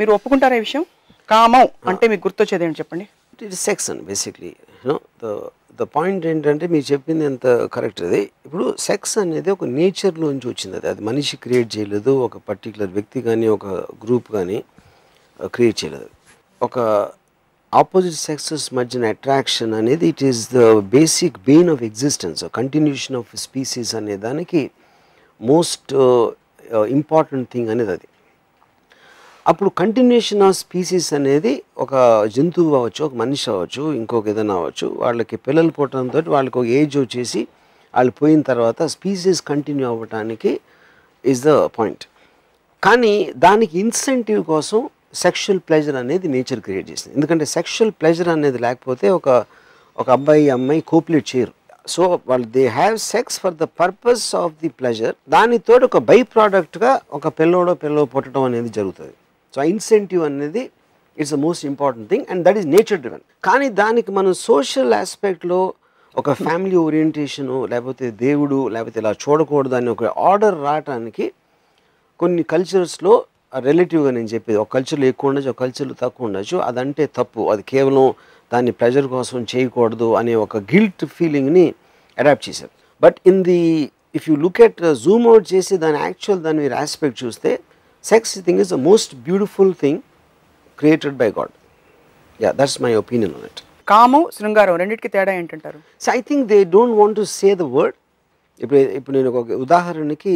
మీరు ఒప్పుకుంటారా ఈ విషయం? కామం అంటే మీకు గుర్తొచ్చేది ఏంటి చెప్పండి? It is sex and basically the point ఏంటంటే మీరు చెప్పింది ఎంత కరెక్ట్. అది ఇప్పుడు సెక్స్ అనేది ఒక నేచర్లోంచి వచ్చింది. అది మనిషి క్రియేట్ చేయలేదు, ఒక పర్టికులర్ వ్యక్తి కానీ ఒక గ్రూప్ కానీ క్రియేట్ చేయలేదు. ఒక ఆపోజిట్ సెక్సెస్ మధ్యన అట్రాక్షన్ అనేది it is the basic bane of existence, continuation of species అనే దానికి మోస్ట్ ఇంపార్టెంట్ థింగ్ అనేది అది. అప్పుడు కంటిన్యూషన్ ఆఫ్ స్పీసీస్ అనేది ఒక జంతువు అవ్వచ్చు, ఒక మనిషి అవ్వచ్చు, ఇంకొక ఏదైనా అవ్వచ్చు, వాళ్ళకి పిల్లలు పుట్టడంతో వాళ్ళకి ఒక ఏజ్ వచ్చేసి వాళ్ళు పోయిన తర్వాత స్పీసీస్ కంటిన్యూ అవ్వటానికి ఈజ్ ద పాయింట్. కానీ దానికి ఇన్సెంటివ్ కోసం సెక్షువల్ ప్లెజర్ అనేది నేచర్ క్రియేట్ చేసింది. ఎందుకంటే సెక్షువల్ ప్లెజర్ అనేది లేకపోతే ఒక అబ్బాయి అమ్మాయి కోపులేట్ చేయరు. సో వాళ్ళు they have sex for the purpose of the pleasure. దానితో ఒక బై ప్రోడక్ట్గా ఒక పిల్లోడో పుట్టడం అనేది జరుగుతుంది. సో ఆ ఇన్సెంటివ్ అనేది it's the most important thing and that is nature driven. కానీ దానికి మనం సోషల్ ఆస్పెక్ట్లో ఒక ఫ్యామిలీ ఓరియంటేషను, లేకపోతే దేవుడు, లేకపోతే ఇలా చూడకూడదు అని ఒక ఆర్డర్ రావటానికి కొన్ని కల్చర్స్లో రిలేటివ్గా నేను చెప్పేది, ఒక కల్చర్లో ఎక్కువ ఉండొచ్చు, ఒక కల్చర్లో తక్కువ ఉండొచ్చు, అదంటే తప్పు, అది కేవలం దాన్ని ప్లెజర్ కోసం చేయకూడదు అనే ఒక గిల్ట్ ఫీలింగ్ని అడాప్ట్ చేశారు. But if you look at zoom out చేసి దాని యాక్చువల్ దాని మీరు ఆస్పెక్ట్ చూస్తే sex thing is the most beautiful thing created by God. Yeah, that's my opinion on it. కామం, శృంగారం రెండింటికి తేడా ఏంటంటారు? So I think they don't want to say the word. ఇప్పుడు నేను ఒక ఉదాహరణకి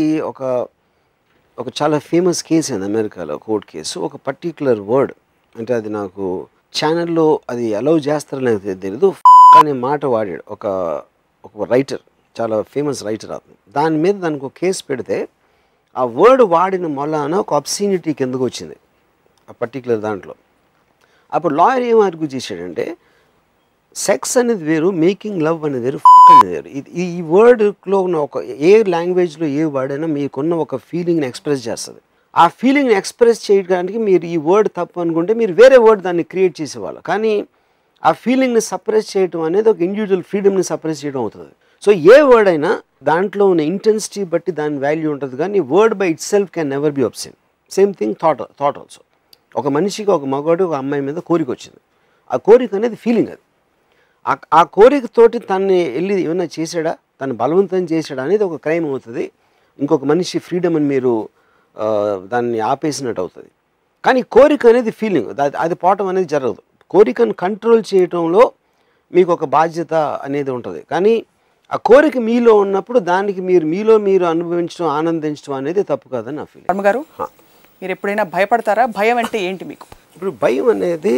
ఒక చాలా ఫేమస్ కేసు అయింది అమెరికాలో, కోర్ట్ కేసు. ఒక పర్టిక్యులర్ వర్డ్ అంటే అది నాకు ఛానల్లో అది అలౌ చేస్తారని నాకు తెలియదు అనే మాట వాడాడు ఒక రైటర్, చాలా ఫేమస్ రైటర్ అతను. దాని మీద దానికి ఒక కేసు పెడితే ఆ వర్డ్ వాడిన మొలాన ఒక అబ్సీనిటీ కిందకు వచ్చింది ఆ పర్టిక్యులర్ దాంట్లో. అప్పుడు లాయర్ ఏం ఆర్గ్యూ చేశాడంటే సెక్స్ అనేది వేరు, మేకింగ్ లవ్ అనేది వేరు, అనేది వేరు. ఈ వర్డ్లో ఉన్న ఒక ఏ లాంగ్వేజ్లో ఏ వర్డ్ అయినా మీకున్న ఒక ఫీలింగ్ని ఎక్స్ప్రెస్ చేస్తుంది. ఆ ఫీలింగ్ని ఎక్స్ప్రెస్ చేయడానికి మీరు ఈ వర్డ్ తప్పు అనుకుంటే మీరు వేరే వర్డ్ దాన్ని క్రియేట్ చేసేవాళ్ళు. కానీ ఆ ఫీలింగ్ని సప్రెస్ చేయడం అనేది ఒక ఇండివిజువల్ ఫ్రీడమ్ని సప్రెస్ చేయడం అవుతుంది. సో ఏ వర్డ్ అయినా దాంట్లో ఉన్న ఇంటెన్సిటీ బట్టి దాని వాల్యూ ఉంటుంది. కానీ word by itself can never be absent. Same thing thought also. ఒక మనిషికి ఒక మగవాడు ఒక అమ్మాయి మీద కోరిక వచ్చింది. ఆ కోరిక అనేది ఫీలింగ్. అది ఆ కోరికతోటి తన్ని వెళ్ళి ఏమైనా చేశాడా, తను బలవంతం చేశాడా అనేది ఒక క్రైమ్ అవుతుంది. ఇంకొక మనిషి ఫ్రీడమ్ అని మీరు దాన్ని ఆపేసినట్టు అవుతుంది. కానీ కోరిక అనేది ఫీలింగ్, అది పోవటం అనేది జరగదు. కోరికను కంట్రోల్ చేయటంలో మీకు ఒక బాధ్యత అనేది ఉంటుంది. కానీ ఆ కోరిక మీలో ఉన్నప్పుడు దానికి మీలో మీరు అనుభవించడం, ఆనందించడం అనేది తప్పు కాదని నా ఫీలింగ్. వర్మ గారు, మీరు ఎప్పుడైనా భయపడతారా? భయం అంటే ఏంటి మీకు? ఇప్పుడు భయం అనేది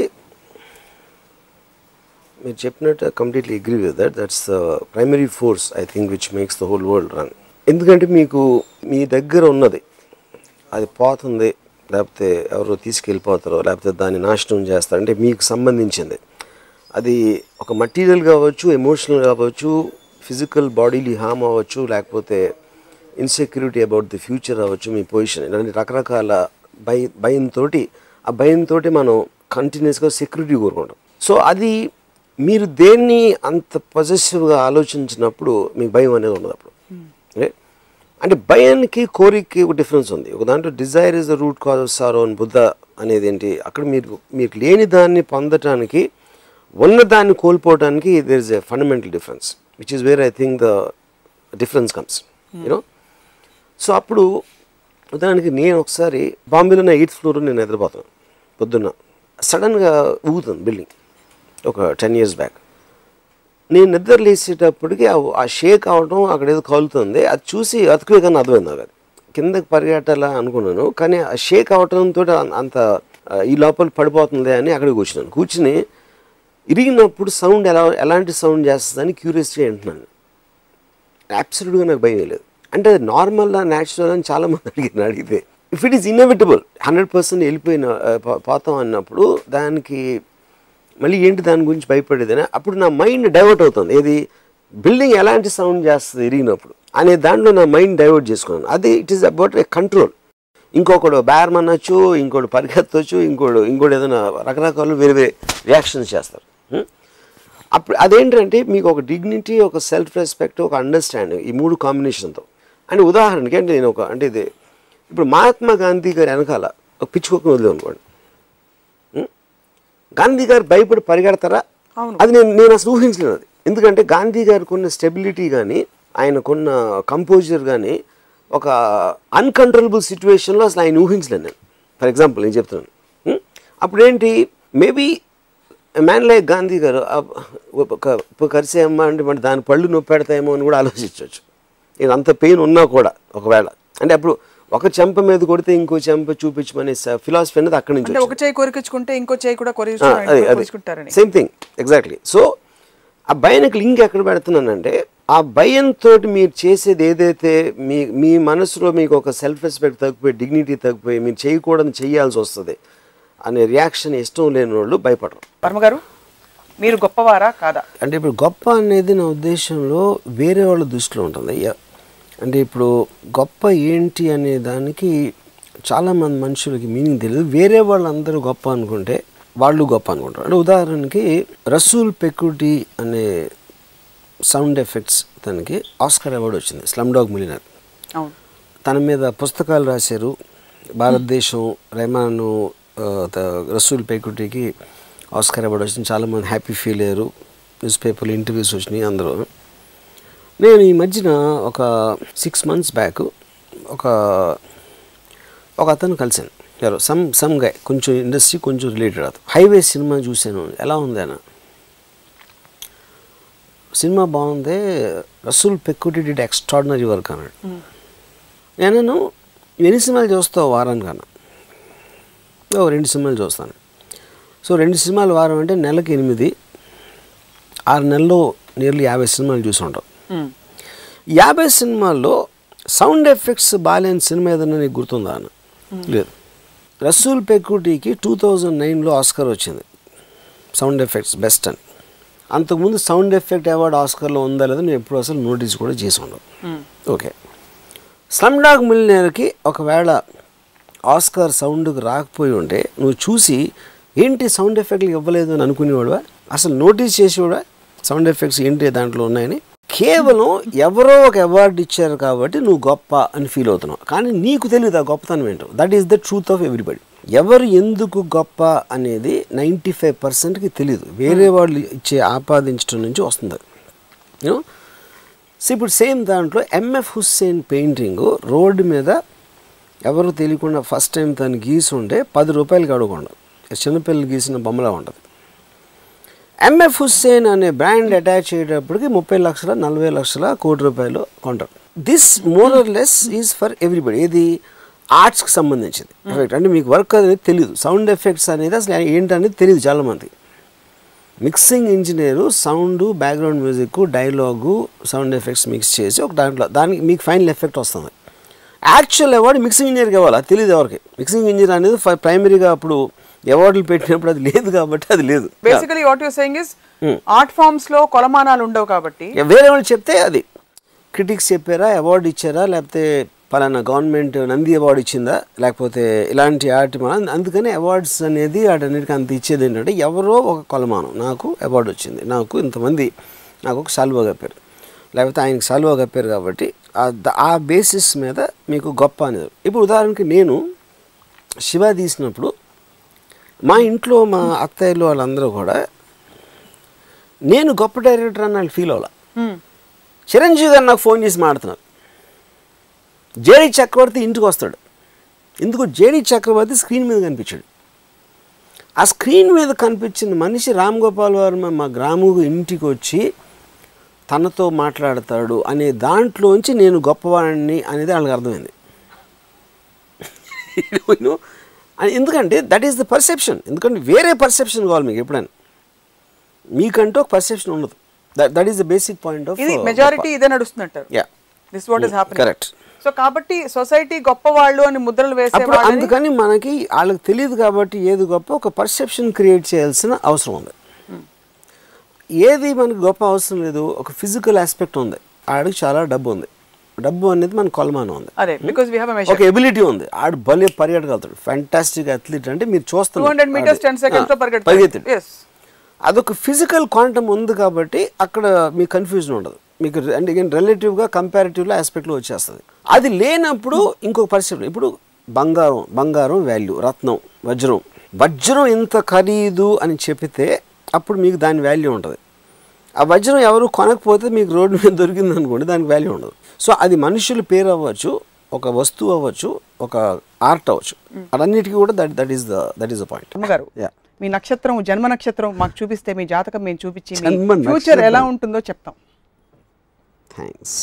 మీరు చెప్పినట్టు completely agree with that's the primary force I think which makes the whole world run. ఎందుకంటే మీకు మీ దగ్గర ఉన్నది అది పోతుంది, లేకపోతే ఎవరో తీసుకెళ్ళిపోతారో, లేకపోతే దాన్ని నాశనం చేస్తారు అంటే మీకు సంబంధించింది. అది ఒక మటీరియల్ కావచ్చు, ఎమోషనల్ కావచ్చు, ఫిజికల్ బాడీలీ హామ్ అవ్వచ్చు, లేకపోతే ఇన్సెక్యూరిటీ అబౌట్ ది ఫ్యూచర్ అవ్వచ్చు, మీ పొజిషన్, ఇలాంటి రకరకాల భయంతో మనం కంటిన్యూస్గా సెక్యూరిటీ కోరుకుంటాం. సో అది మీరు దేన్ని అంత పొజెసివ్గా ఆలోచించినప్పుడు మీకు భయం అనేది ఉండదు. అప్పుడు అంటే భయానికి కోరికకి ఒక డిఫరెన్స్ ఉంది. ఒక దాంట్లో desire is the root cause of sorrow అని బుద్ధ అనేది ఏంటి, అక్కడ మీకు లేని దాన్ని పొందటానికి, ఉన్నదాన్ని కోల్పోవడానికి there is a fundamental difference which is where I think the difference comes you know. So అప్పుడు ఉదాహరణకి నేను ఒకసారి బాంబేలో నా 8th ఫ్లోర్ నేను నిద్రపోతాను. పొద్దున్న సడన్గా ఊగుతుంది బిల్డింగ్, ఒక 10 years బ్యాక్. నేను నిద్ర లేచేటప్పటికి ఆ షేక్ అవడం, అక్కడ ఏదో కాలుతుంది, అది చూసి అతుకులే కానీ అర్థమైంది నాకు. అది కిందకి పరిగెట్టాలా అనుకున్నాను, కానీ ఆ షేక్ అవడంతో అంత ఈ లోపల పడిపోతుంది అని అక్కడికి కూర్చుని ఇరిగినప్పుడు సౌండ్ ఎలాంటి సౌండ్ చేస్తుందని క్యూరియస్గా వింటున్నాను. అబ్సల్యూట్గా నాకు భయం లేదు. అంటే అది నార్మల్గా న్యాచురల్ అని చాలామంది అడిగితే ఇఫ్ ఇట్ ఈస్ ఇన్నెవిటబుల్ 100% పోతాం అన్నప్పుడు దానికి మళ్ళీ ఏంటి దాని గురించి భయపడేదని అప్పుడు నా మైండ్ డైవర్ట్ అవుతుంది. ఏది బిల్డింగ్ ఎలాంటి సౌండ్ చేస్తుంది ఇరిగినప్పుడు అనే దాంట్లో నా మైండ్ డైవర్ట్ చేసుకున్నాను. అది it is about a control. ఇంకొకడు బ్యారం అనొచ్చు, ఇంకోటి పరిగెత్తవచ్చు, ఇంకోటి ఏదైనా రకరకాలు వేరే రియాక్షన్స్ చేస్తారు. అప్పుడు అదేంటంటే మీకు ఒక డిగ్నిటీ, ఒక సెల్ఫ్ రెస్పెక్ట్, ఒక అండర్స్టాండింగ్, ఈ 3 కాంబినేషన్తో. అంటే ఉదాహరణకి అంటే నేను ఇది ఇప్పుడు మహాత్మా గాంధీ గారి వెనకాల ఒక పిచ్చుకోకని వదిలే అనుకోండి, గాంధీ గారు భయపడి పరిగెడతారా? అది నేను అసలు ఊహించలేదు. అది ఎందుకంటే గాంధీ గారికి ఉన్న స్టెబిలిటీ కానీ ఆయనకున్న కంపోజర్ కానీ ఒక అన్కంట్రోలబుల్ సిచ్యువేషన్లో అసలు ఆయన ఊహించలేను నేను. ఫర్ ఎగ్జాంపుల్ నేను చెప్తున్నాను, అప్పుడేంటి మేబీ మ్యాన్ లైక్ గాంధీ గారు ఒక కరిసేయమ్మా అంటే మరి దాని పళ్ళు నొప్పి పెడతాయేమో అని కూడా ఆలోచించవచ్చు. ఇది అంత పెయిన్ ఉన్నా కూడా ఒకవేళ అంటే అప్పుడు ఒక చెంప మీద కొడితే ఇంకో చెంప చూపించమనే ఫిలాసఫీ అనేది అక్కడి నుంచి ఒక చేయి కొరికించుకుంటే ఇంకో చేయి కూడా కొరికించుకుంటారని. Same thing exactly. సో ఆ భయానికి లింక్ ఎక్కడ పెడుతున్నానంటే ఆ భయంతో మీరు చేసేది ఏదైతే మీ మనసులో మీకు ఒక సెల్ఫ్ రెస్పెక్ట్ తగ్గిపోయి డిగ్నిటీ తగ్గిపోయి మీరు చేయకూడదని చేయాల్సి వస్తుంది అనే రియాక్షన్ ఇష్టం లేని వాళ్ళు భయపడరు. వర్మ గారు మీరు గొప్పవారా కాదా? అంటే ఇప్పుడు గొప్ప అనేది నా ఉద్దేశంలో వేరే వాళ్ళ దృష్టిలో ఉంటుంది. అంటే ఇప్పుడు గొప్ప ఏంటి అనే దానికి చాలామంది మనుషులకి మీనింగ్ తెలియదు. వేరే వాళ్ళందరూ గొప్ప అనుకుంటే వాళ్ళు గొప్ప అనుకుంటారు. అంటే ఉదాహరణకి రసూల్ పెకుటీ అనే సౌండ్ ఎఫెక్ట్స్ తనకి ఆస్కార్ అవార్డు వచ్చింది, స్లమ్ డాగ్ మిలియనర్. తన మీద పుస్తకాలు రాశారు భారతదేశం. రెహమాను రసూల్ పెకుటీకి ఆస్కార్ అవార్డు వచ్చింది. చాలామంది హ్యాపీ ఫీల్ అయ్యారు, న్యూస్ పేపర్లు ఇంటర్వ్యూస్ వచ్చినాయి అందరూ. నేను ఈ మధ్యన ఒక 6 months బ్యాక్ ఒక అతను కలిశాను, ఎవరు సమ్ గై, కొంచెం ఇండస్ట్రీ కొంచెం రిలేటెడ్. అతను హైవే సినిమా చూశాను, ఎలా ఉంది అన్న సినిమా బాగుంది, Resul Pookutty did extraordinary work అన్నాడు. నేను ఎన్ని సినిమాలు చూస్తావు వారానికి అన్నా? 2 సినిమాలు చూస్తాను. సో 2 సినిమాలు వారం అంటే నెలకి 8, 6 నెలల్లో నియర్లీ 50 సినిమాలు చూసి ఉంటాం. 50 సినిమాల్లో సౌండ్ ఎఫెక్ట్స్ బాగాలేని సినిమా ఏదన్నా నీకు గుర్తుందా అన్న? లేదు. రసూల్ పెకుటీకి 2009లో ఆస్కార్ వచ్చింది సౌండ్ ఎఫెక్ట్స్ బెస్ట్ అని. అంతకుముందు సౌండ్ ఎఫెక్ట్ అవార్డు ఆస్కార్లో ఉందా లేదా నేను ఎప్పుడు అసలు నోటీస్ కూడా చేసి ఉండవు. ఓకే, స్లమ్ డాగ్ మిలియనర్కి ఒకవేళ ఆస్కార్ సౌండ్కి రాకపోయి ఉంటే నువ్వు చూసి ఏంటి సౌండ్ ఎఫెక్ట్లు ఇవ్వలేదు అని అనుకునేవాడువా? అసలు నోటీస్ చేసేవాడా సౌండ్ ఎఫెక్ట్స్ ఏంటి దాంట్లో ఉన్నాయని? కేవలం ఎవరో ఒక అవార్డు ఇచ్చారు కాబట్టి నువ్వు గొప్ప అని ఫీల్ అవుతున్నావు, కానీ నీకు తెలియదు ఆ గొప్పతనం ఏంటో. That is the truth of everybody. ఎవరు ఎందుకు గొప్ప అనేది 95%కి తెలియదు, వేరే వాళ్ళు ఇచ్చే ఆపాదించడం నుంచి వస్తుంది. యూనో, సో ఇప్పుడు సేమ్ దాంట్లో ఎంఎఫ్ హుస్సేన్ పెయింటింగ్ రోడ్డు మీద ఎవరు తెలియకుండా ఫస్ట్ టైం తను గీసి ఉంటే 10 రూపాయలకి అడగకుండా చిన్నపిల్లలు గీసిన బొమ్మలా ఉంటుంది. ఎంఎఫ్ హుస్సేన్ అనే బ్రాండ్ అటాచ్ అయ్యేటప్పటికి 30 లక్షల 40 లక్షల కోటి రూపాయలు కొంటారు. This more or less is for everybody. ఇది ఆర్ట్స్కి సంబంధించింది. రైట్, అంటే మీకు వర్క్ అనేది తెలియదు, సౌండ్ ఎఫెక్ట్స్ అనేది అసలు ఏంటనేది తెలియదు చాలామంది. Mixing engineer sound, background music, dialogue, sound effects mix చేసి ఒక దానికి మీకు ఫైనల్ ఎఫెక్ట్ వస్తుంది. యాక్చువల్ అవార్డు మిక్సింగ్ ఇంజనీర్కి ఇవ్వాలి, అది తెలియదు ఎవరికి. మిక్సింగ్ ఇంజనీర్ అనేది ప్రైమరీగా అప్పుడు అవార్డులు పెట్టినప్పుడు అది లేదు కాబట్టి అది లేదు. Basically what you saying is art forms లో కొలమానాలు ఉండవు కాబట్టి వేరే వాళ్ళు చెప్తే అది క్రిటిక్స్ చెప్పారా, అవార్డు ఇచ్చారా, లేకపోతే పలానా గవర్నమెంట్ నంది అవార్డు ఇచ్చిందా, లేకపోతే ఇలాంటి ఆర్ట్ అందుకని అవార్డ్స్ అనేది వాటన్నిటికీ అంత ఇచ్చేది ఏంటంటే ఎవరో ఒక కొలమానం, నాకు అవార్డు వచ్చింది, నాకు ఇంతమంది నాకు ఒక సాల్వా కప్పారు, లేకపోతే ఆయనకి సాల్వా కప్పారు కాబట్టి ఆ బేసిస్ మీద మీకు గొప్ప అనేది. ఇప్పుడు ఉదాహరణకి నేను శివ తీసినప్పుడు మా ఇంట్లో మా అత్తయ్యలు వాళ్ళందరూ కూడా నేను గొప్ప డైరెక్టర్ అని వాళ్ళు ఫీల్ అవ్వాలి. చిరంజీవి గారు నాకు ఫోన్ చేసి మాట్లాడుతున్నారు, జేడి చక్రవర్తి ఇంటికి వస్తాడు, ఎందుకు జేడి చక్రవర్తి స్క్రీన్ మీద కనిపించాడు. ఆ స్క్రీన్ మీద కనిపించిన మనిషి రామ్ గోపాల్ వర్మ మా గ్రామకు ఇంటికి వచ్చి తనతో మాట్లాడతాడు అనే దాంట్లోంచి నేను గొప్పవాడిని అనేది వాళ్ళకి అర్థమైంది. ఎందుకంటే దట్ ఈస్ ద పర్సెప్షన్. ఎందుకంటే వేరే పర్సెప్షన్ కావాలి మీకు ఎప్పుడైనా, మీకంటూ ఒక పర్సెప్షన్ ఉండదు. That is the basic point of majority ఇదే నడుస్తున్నట్టు. This what is happening. Correct. So కాబట్టి సొసైటీ గొప్పవాళ్ళు అని ముద్రలు వేసేవాళ్ళు, అందుకని మనకి వాళ్ళకి తెలియదు కాబట్టి ఏది గొప్ప ఒక పర్సెప్షన్ క్రియేట్ చేయాల్సిన అవసరం ఉంది. ఏది మనకు గొప్ప అవసరం లేదు, ఒక ఫిజికల్ ఆస్పెక్ట్ ఉంది, ఆడికి చాలా డబ్బు ఉంది, డబ్బు అనేది మన కొలమానం ఉంది, ఒక ఎబిలిటీ ఉంది, ఆడు భలే పరిగెట్టగలుగుతాడు, ఫ్యాంటాస్టిక్ అథ్లీట్ అంటే మీరు చూస్తున్నారు పరిగెత్తాడు, అదొక ఫిజికల్ క్వాంటమ్ ఉంది కాబట్టి అక్కడ మీకు కన్ఫ్యూజన్ ఉండదు, మీకు అంటే రిలేటివ్గా కంపారిటివ్లో ఆస్పెక్ట్లో వచ్చేస్తుంది. అది లేనప్పుడు ఇంకొక పరిస్థితి. ఇప్పుడు బంగారం వాల్యూ, రత్నం, వజ్రం, వజ్రం ఇంత ఖరీదు అని చెప్తే అప్పుడు మీకు దాని వాల్యూ ఉంటుంది. ఆ వజ్రం ఎవరు కొనకపోతే మీకు రోడ్డు మీద దొరికింది అనుకోండి, దానికి వాల్యూ ఉండదు. సో అది మనుషుల పేరు అవ్వచ్చు, ఒక వస్తువు అవ్వచ్చు, ఒక ఆర్ట్ అవ్వచ్చు, అన్నిటికీ కూడా దట్ ఈస్ ద పాయింట్. అమ్మగారు, మీ నక్షత్రం, జన్మ నక్షత్రం మాకు చూపిస్తే, మీ జాతకం మేము చూపించి ఫ్యూచర్ ఎలా ఉంటుందో చెప్తాం. థ్యాంక్స్.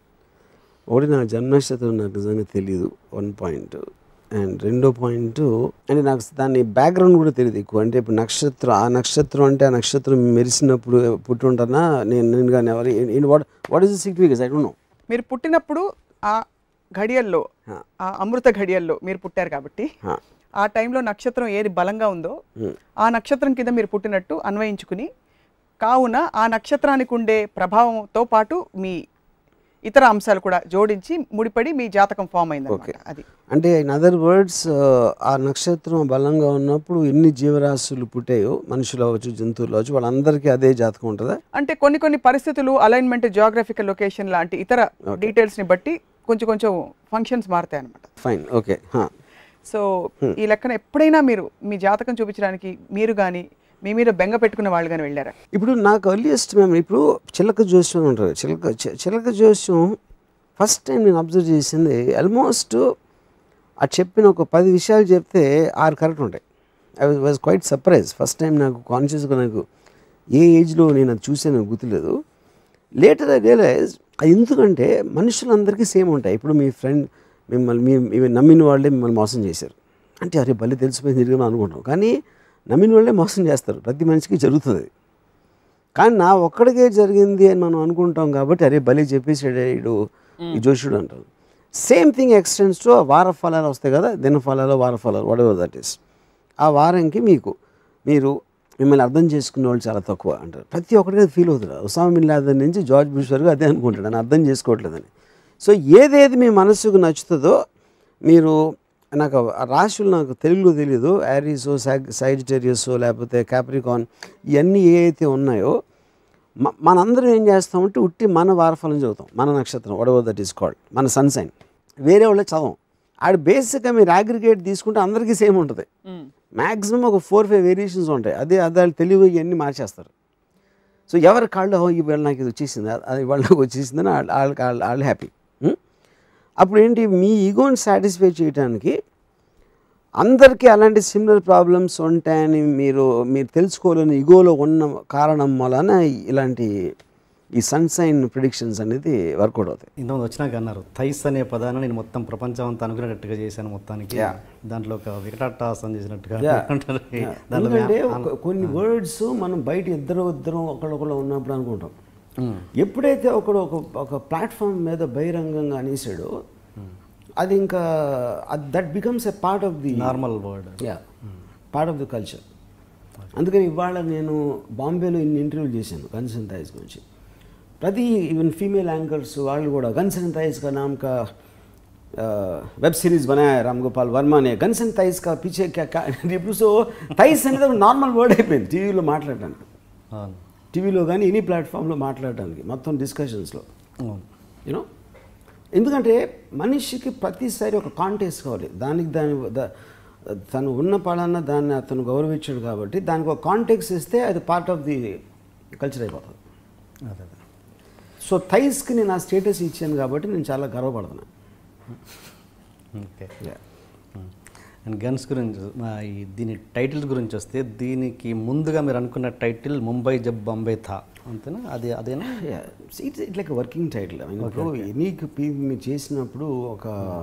ఒకటి నా జన్మ నక్షత్రం నాకు నిజంగా తెలియదు, 1 పాయింట్. అండ్ 2వ పాయింట్ అంటే నాకు దాని బ్యాక్గ్రౌండ్ కూడా తెలియదు ఎక్కువ. అంటే ఇప్పుడు నక్షత్రం, ఆ నక్షత్రం అంటే ఆ నక్షత్రం మెరిసినప్పుడు పుట్టి ఉంటానా నేను కానీ ఎవరు what is the significance I don't know. మీరు పుట్టినప్పుడు ఆ ఘడియల్లో, ఆ అమృత ఘడియల్లో మీరు పుట్టారు కాబట్టి ఆ టైంలో నక్షత్రం ఏది బలంగా ఉందో ఆ నక్షత్రం కింద మీరు పుట్టినట్టు అన్వయించుకుని, కావున ఆ నక్షత్రానికి ఉండే ప్రభావంతో పాటు మీ ఇతర అంశాలు కూడా జోడించి ముడిపడి మీ జాతకం ఫామ్ అయింది. ఓకే, అది అంటే ఇన్ అదర్ వర్డ్స్ ఆ నక్షత్రం బలంగా ఉన్నప్పుడు ఎన్ని జీవరాశులు పుట్టాయో, మనుషులు అవ్వచ్చు, జంతువులు అవ్వచ్చు, వాళ్ళందరికీ అదే జాతకం ఉంటుందా? అంటే కొన్ని పరిస్థితులు, అలైన్మెంట్, జియోగ్రఫికల్ లొకేషన్ లాంటి ఇతర డీటెయిల్స్ని బట్టి కొంచెం ఫంక్షన్స్ మారుతాయి అనమాట. Fine, okay. సో ఈ లెక్కన ఎప్పుడైనా మీరు మీ జాతకం చూపించడానికి మీరు కానీ మీ మీద బెంగ పెట్టుకున్న వాళ్ళు కానీ వెళ్ళారా? ఇప్పుడు నాకు ఎర్లియస్ట్ మెమరీ, ఇప్పుడు చిలక జోస్యం ఉంటారు. చిలక జోస్యం ఫస్ట్ టైం నేను అబ్జర్వ్ చేసింది ఆల్మోస్ట్ అది చెప్పిన ఒక 10 విషయాలు చెప్తే 6 కరెక్ట్ ఉంటాయి. I was quite surprise. First time నాకు కాన్షియస్గా, నాకు ఏ ఏజ్లో నేను అది చూసాను గుర్తులేదు. లేటర్ ఐ రియలైజ్ ఎందుకంటే మనుషులందరికీ సేమ్ ఉంటాయి. ఇప్పుడు మీ ఫ్రెండ్ మిమ్మల్ని నమ్మిన వాళ్ళే మిమ్మల్ని మోసం చేశారు అంటే, అరే బలి తెలిసిపోయింది తిరిగి అనుకుంటాం. కానీ నమ్మిన వాళ్ళే మోసం చేస్తారు, ప్రతి మనిషికి జరుగుతుంది. కానీ నా ఒక్కడికే జరిగింది అని మనం అనుకుంటాం కాబట్టి, అరే బలి చెప్పేసాడు ఈ జోషుడు అంటారు. సేమ్ థింగ్ ఎక్స్టెండ్స్ టు వార ఫలాలు వస్తాయి కదా, దిన ఫలాలు, వార ఫలాలు, వాట్ ఎవర్ దట్ ఈస్. ఆ వారంకి మీరు మిమ్మల్ని అర్థం చేసుకునే వాళ్ళు చాలా తక్కువ అంటారు. ప్రతి ఒక్కరికి ఫీల్ అవుతుంది. ఉసామా బిన్ లాదెన్ నుంచి జార్జ్ బుష్ వరకు అదే అనుకుంటాడు, అని అర్థం చేసుకోవట్లేదని. సో ఏదేది మీ మనసుకు నచ్చుతుందో మీరు, నాకు ఆ రాశులు నాకు తెలుగులో తెలియదు, యారీసో, సైజిటేరియసో, లేకపోతే క్యాప్రికాన్, ఇవన్నీ ఏ అయితే ఉన్నాయో మనందరం ఏం చేస్తామంటే ఉట్టి మన వారఫలం చదువుతాం, మన నక్షత్రం, whatever that is called, మన సన్ సైన్. వేరే వాళ్ళే చదవం. ఆడ బేసిక్గా మీరు అగ్రిగేట్ తీసుకుంటే అందరికీ సేమ్ ఉంటుంది. మ్యాక్సిమం ఒక 4-5 వేరియేషన్స్ ఉంటాయి. అదే వాళ్ళు తెలివి ఇవన్నీ మార్చేస్తారు. సో ఎవరి కాళ్ళు ఇవాళ నాకు ఇది వచ్చేసింది, అది ఇవాళ నాకు వచ్చేసిందని వాళ్ళు హ్యాపీ. అప్పుడు ఏంటి, మీ ఈగోని సాటిస్ఫై చేయడానికి అందరికీ అలాంటి సిమిలర్ ప్రాబ్లమ్స్ ఉంటాయని మీరు తెలుసుకోలేని ఈగోలో ఉన్న కారణం వలన ఇలాంటి ఈ సన్సైన్ ప్రిడిక్షన్స్ అనేది వర్కౌట్ అవుతాయి. ఇంతకుముందు వచ్చినాక అన్నారు థైస్ అనే పదాన్ని నేను మొత్తం ప్రపంచం అంతా అనుకునేటట్టుగా చేశాను మొత్తానికి, దాంట్లో ఒక వికటాటాసం చేసినట్టుగా. ఎందుకంటే కొన్ని వర్డ్స్ మనం బయట ఇద్దరు ఒకళ్ళొకళ్ళు ఉన్నప్పుడు అనుకుంటాం. ఎప్పుడైతే ఒక ప్లాట్ఫామ్ మీద బహిరంగంగా అనేసాడో అది ఇంకా that becomes a part of the normal word, part of the culture. అందుకని ఇవాళ నేను బాంబేలో ఇన్ని ఇంటర్వ్యూలు చేశాను గన్స్ అండ్ థైస్ గురించి. ప్రతి ఈవెన్ ఫీమేల్ యాంకర్స్ వాళ్ళు కూడా గన్స్ అండ్ థైస్ కా నామ్ కా వెబ్ సిరీస్ बनाया రామ్ గోపాల్ వర్మ ने గన్స్ అండ్ థైస్ కా పీछे क्या ఇప్పుడు సో థైస్ అనేది నార్మల్ వర్డ్ అయిపోయింది టీవీలో మాట్లాడడానికి, టీవీలో కానీ ఎనీ ప్లాట్ఫామ్లో మాట్లాడడానికి, మొత్తం డిస్కషన్స్లో. యూనో, ఎందుకంటే మనిషికి ప్రతిసారి ఒక కాంటెక్స్ట్ కావాలి. తను ఉన్న పలానా దాన్ని అతను గౌరవించాడు కాబట్టి దానికి ఒక కాంటెక్స్ట్ ఇస్తే అది పార్ట్ ఆఫ్ ది కల్చర్ అయిపోతుంది. సో థైస్కి నేను ఆ స్టేటస్ ఇచ్చాను కాబట్టి నేను చాలా గర్వపడుతున్నాను. ఓకే. అండ్ గన్స్ గురించి, దీని టైటిల్స్ గురించి వస్తే, దీనికి ముందుగా మీరు అనుకున్న టైటిల్ ముంబై జబ్ బాంబే థా, అంతేనా? అదేనా? It's like working title. ఇప్పుడు ఎనీకి మీరు చేసినప్పుడు ఒక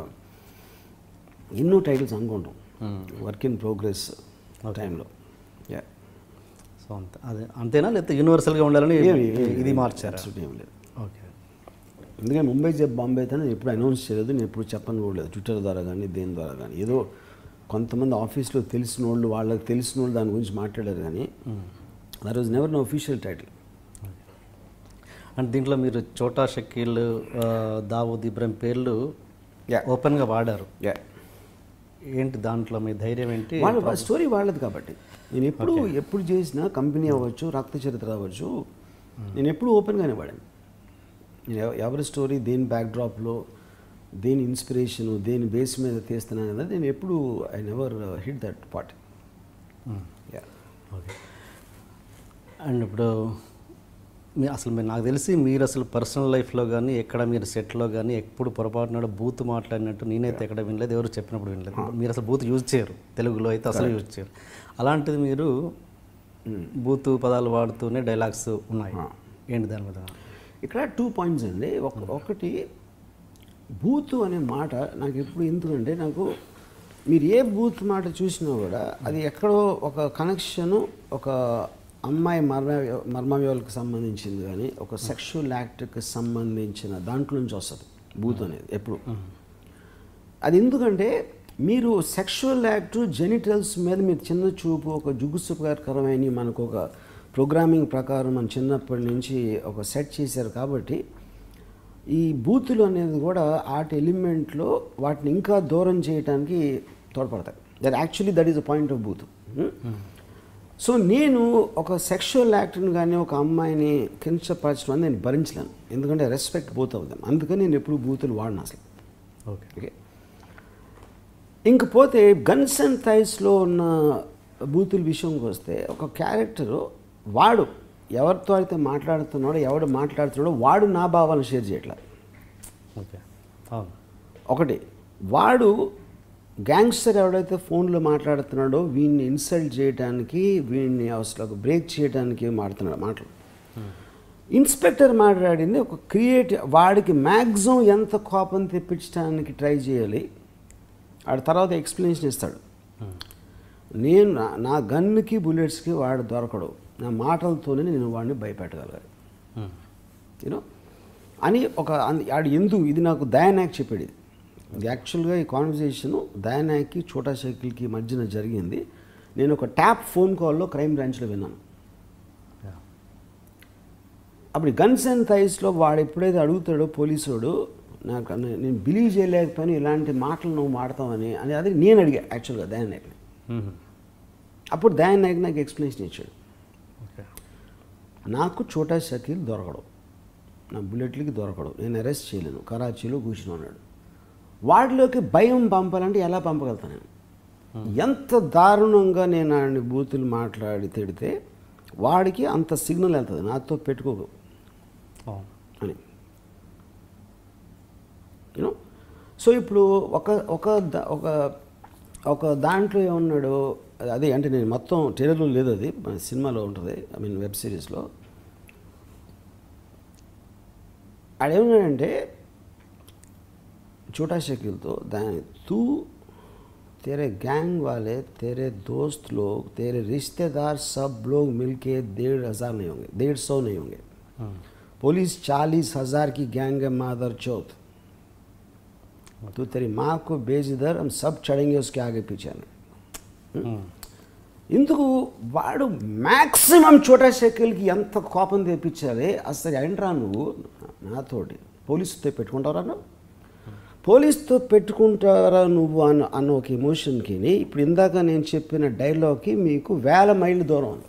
ఎన్నో టైటిల్స్ అనుకుంటాం, వర్క్ ఇన్ ప్రోగ్రెస్ టైంలో. సో అంతేనా, లేకపోతే యూనివర్సల్గా ఉండాలని ఇది మార్చారు? ఏం లేదు. ఓకే. ఎందుకంటే ముంబై జబ్ బాంబే థా నేను ఎప్పుడు అనౌన్స్ చేయలేదు, నేను ఎప్పుడు చెప్పను కూడా లేదు, ట్విట్టర్ ద్వారా కానీ దేని ద్వారా కానీ. ఏదో కొంతమంది ఆఫీస్లో తెలిసిన వాళ్ళు, వాళ్ళకి తెలిసిన వాళ్ళు దాని గురించి మాట్లాడారు కానీ that was never no official title. And దీంట్లో మీరు చోటా షకీల్, దావూద్ ఇబ్రాహిం పేర్లు ఓపెన్గా వాడారు. ఏంటి దాంట్లో మీ ధైర్యం ఏంటి? వాళ్ళ స్టోరీ వాళ్ళది కాబట్టి నేను ఎప్పుడు చేసినా, కంపెనీ అవ్వచ్చు, రక్త చరిత్ర అవ్వచ్చు, నేను ఎప్పుడు ఓపెన్గానే వాడాను. నేను ఎవరి స్టోరీ, దేని బ్యాక్డ్రాప్లో, దేని ఇన్స్పిరేషను, దేని బేస్ మీద తీస్తున్నాను అన్నది నేను ఎప్పుడు I never hit that part. Okay. And ఇప్పుడు మీరు నాకు తెలిసి మీరు అసలు పర్సనల్ లైఫ్లో కానీ ఎక్కడ మీరు సెట్లో కానీ ఎప్పుడు పొరపాటున బూత్ మాట్లాడినట్టు నేనైతే ఎక్కడ వినలేదు, ఎవరు చెప్పినప్పుడు వినలేదు. మీరు అసలు బూత్ యూజ్ చేయరు, తెలుగులో అయితే అసలు యూజ్ చేయరు. అలాంటిది మీరు బూత్ పదాలు వాడుతూనే డైలాగ్స్ ఉన్నాయి. ఏంటి దాని మీద? ఇక్కడ 2 పాయింట్స్ అండి. ఒకటి బూత్ అనే మాట నాకు ఎప్పుడు ఎందుకంటే, నాకు మీరు ఏ బూత్ మాట చూసినా కూడా అది ఎక్కడో ఒక కనెక్షను, ఒక అమ్మాయి మర్మవ్యాలకు సంబంధించింది కానీ ఒక సెక్షువల్ యాక్ట్కి సంబంధించిన దాంట్లో నుంచి వస్తుంది బూత్ అనేది ఎప్పుడు. అది ఎందుకంటే మీరు సెక్షువల్ యాక్ట్ జెనిటల్స్ మీద మీరు చిన్న చూపు, ఒక జుగుప్సాకరమైన మనకు ఒక ప్రోగ్రామింగ్ ప్రకారం మన చిన్నప్పటి నుంచి ఒక సెట్ చేశారు. కాబట్టి ఈ బూతులు అనేది కూడా ఆర్ట్ ఎలిమెంట్లో వాటిని ఇంకా దూరం చేయడానికి తోడ్పడతాయి. That is the point of బూత్. సో నేను ఒక సెక్షువల్ యాక్ట్ని కానీ ఒక అమ్మాయిని కించపరచడం నేను భరించలేను, ఎందుకంటే రెస్పెక్ట్ బూత్ అవుతాం. అందుకని నేను ఎప్పుడు బూతులు వాడిన అసలు. ఓకే. ఇంకపోతే గన్స్ అండ్ థైస్లో ఉన్న బూతుల విషయంకి వస్తే, ఒక క్యారెక్టరు వాడు ఎవరితో అయితే మాట్లాడుతున్నాడో, ఎవడు మాట్లాడుతున్నాడో వాడు నా భావాలను షేర్ చేయట్లేదు. ఓకే. ఒకటి, వాడు గ్యాంగ్స్టర్ ఎవడైతే ఫోన్లో మాట్లాడుతున్నాడో వీడిని ఇన్సల్ట్ చేయడానికి, వీడిని అసలు బ్రేక్ చేయడానికి మాట్లాడుతున్నాడు మాటలు. ఇన్స్పెక్టర్ మాట్లాడింది ఒక వాడికి మ్యాక్సిమం ఎంత కోపం తెప్పించడానికి ట్రై చేయాలి, ఆడ తర్వాత ఎక్స్ప్లెనేషన్ ఇస్తాడు. నేను నా గన్నుకి బుల్లెట్స్కి వాడు దొరకడు, నా మాటలతోనే నేను వాడిని భయపెట్టగలగాలి యూనో అని ఆడు ఇది నాకు దయానాయక్ చెప్పాడు. ఇది యాక్చువల్గా ఈ కాన్వర్జేషను దయానాయక్కి చోటా షకీల్కి మధ్యన జరిగింది. నేను ఒక ట్యాప్ ఫోన్ కాల్లో క్రైమ్ బ్రాంచ్లో విన్నాను. అప్పుడు గన్స్ అండ్ థైస్లో వాడు ఎప్పుడైతే అడుగుతాడో పోలీసుడు, నేను బిలీవ్ చేయలేకపోయినా ఇలాంటి మాటలు నువ్వు మాడతావని అది నేను అడిగా యాక్చువల్గా దయానాయక్ని. అప్పుడు దయానాయక్ నాకు ఎక్స్ప్లెనేషన్ ఇచ్చాడు. నాకు చోటా షకీల్ దొరకడు, నా బుల్లెట్లకి దొరకడు, నేను అరెస్ట్ చేయలేను, కరాచీలో కూర్చుని ఉన్నాడు. వాడిలోకి భయం పంపాలంటే ఎలా పంపగలుగుతాను నేను? ఎంత దారుణంగా నేను ఆయన బూతులు మాట్లాడి తిడితే వాడికి అంత సిగ్నల్ వెళ్తుంది, నాతో పెట్టుకోకు అని యూనో. సో ఇప్పుడు ఒక దాంట్లో ఏమన్నాడు, అదే అంటే నేను మొత్తం ట్రైలర్లో లేదు, అది సినిమాలో ఉంటుంది, వెబ్ సిరీస్లో. ఆడేమన్నాడంటే छोटा शकील तो तू तेरे गैंग वाले, तेरे दोस्त लोग, तेरे रिश्तेदार सब लोग मिलके 1,500 नहीं होंगे, 150 नहीं होंगे. पुलिस 40,000 की गैंग है मादर चौथ. तू तेरी माँ को भेज इधर, हम सब चढ़ेंगे उसके आगे पीछे. ఇందుకు వాడు మ్యాక్సిమం చోటా షకీల్కి ఎంత కోపం తెప్పించాలి. అసలు ఏంట్రా నువ్వు నాతోటి పోలీసుతో పెట్టుకుంటారా, నువ్వు పోలీసుతో పెట్టుకుంటారా నువ్వు అన్న ఒక ఎమోషన్కి, ఇప్పుడు ఇందాక నేను చెప్పిన డైలాగ్కి మీకు 1000 మైళ్ళు దూరం ఉంది.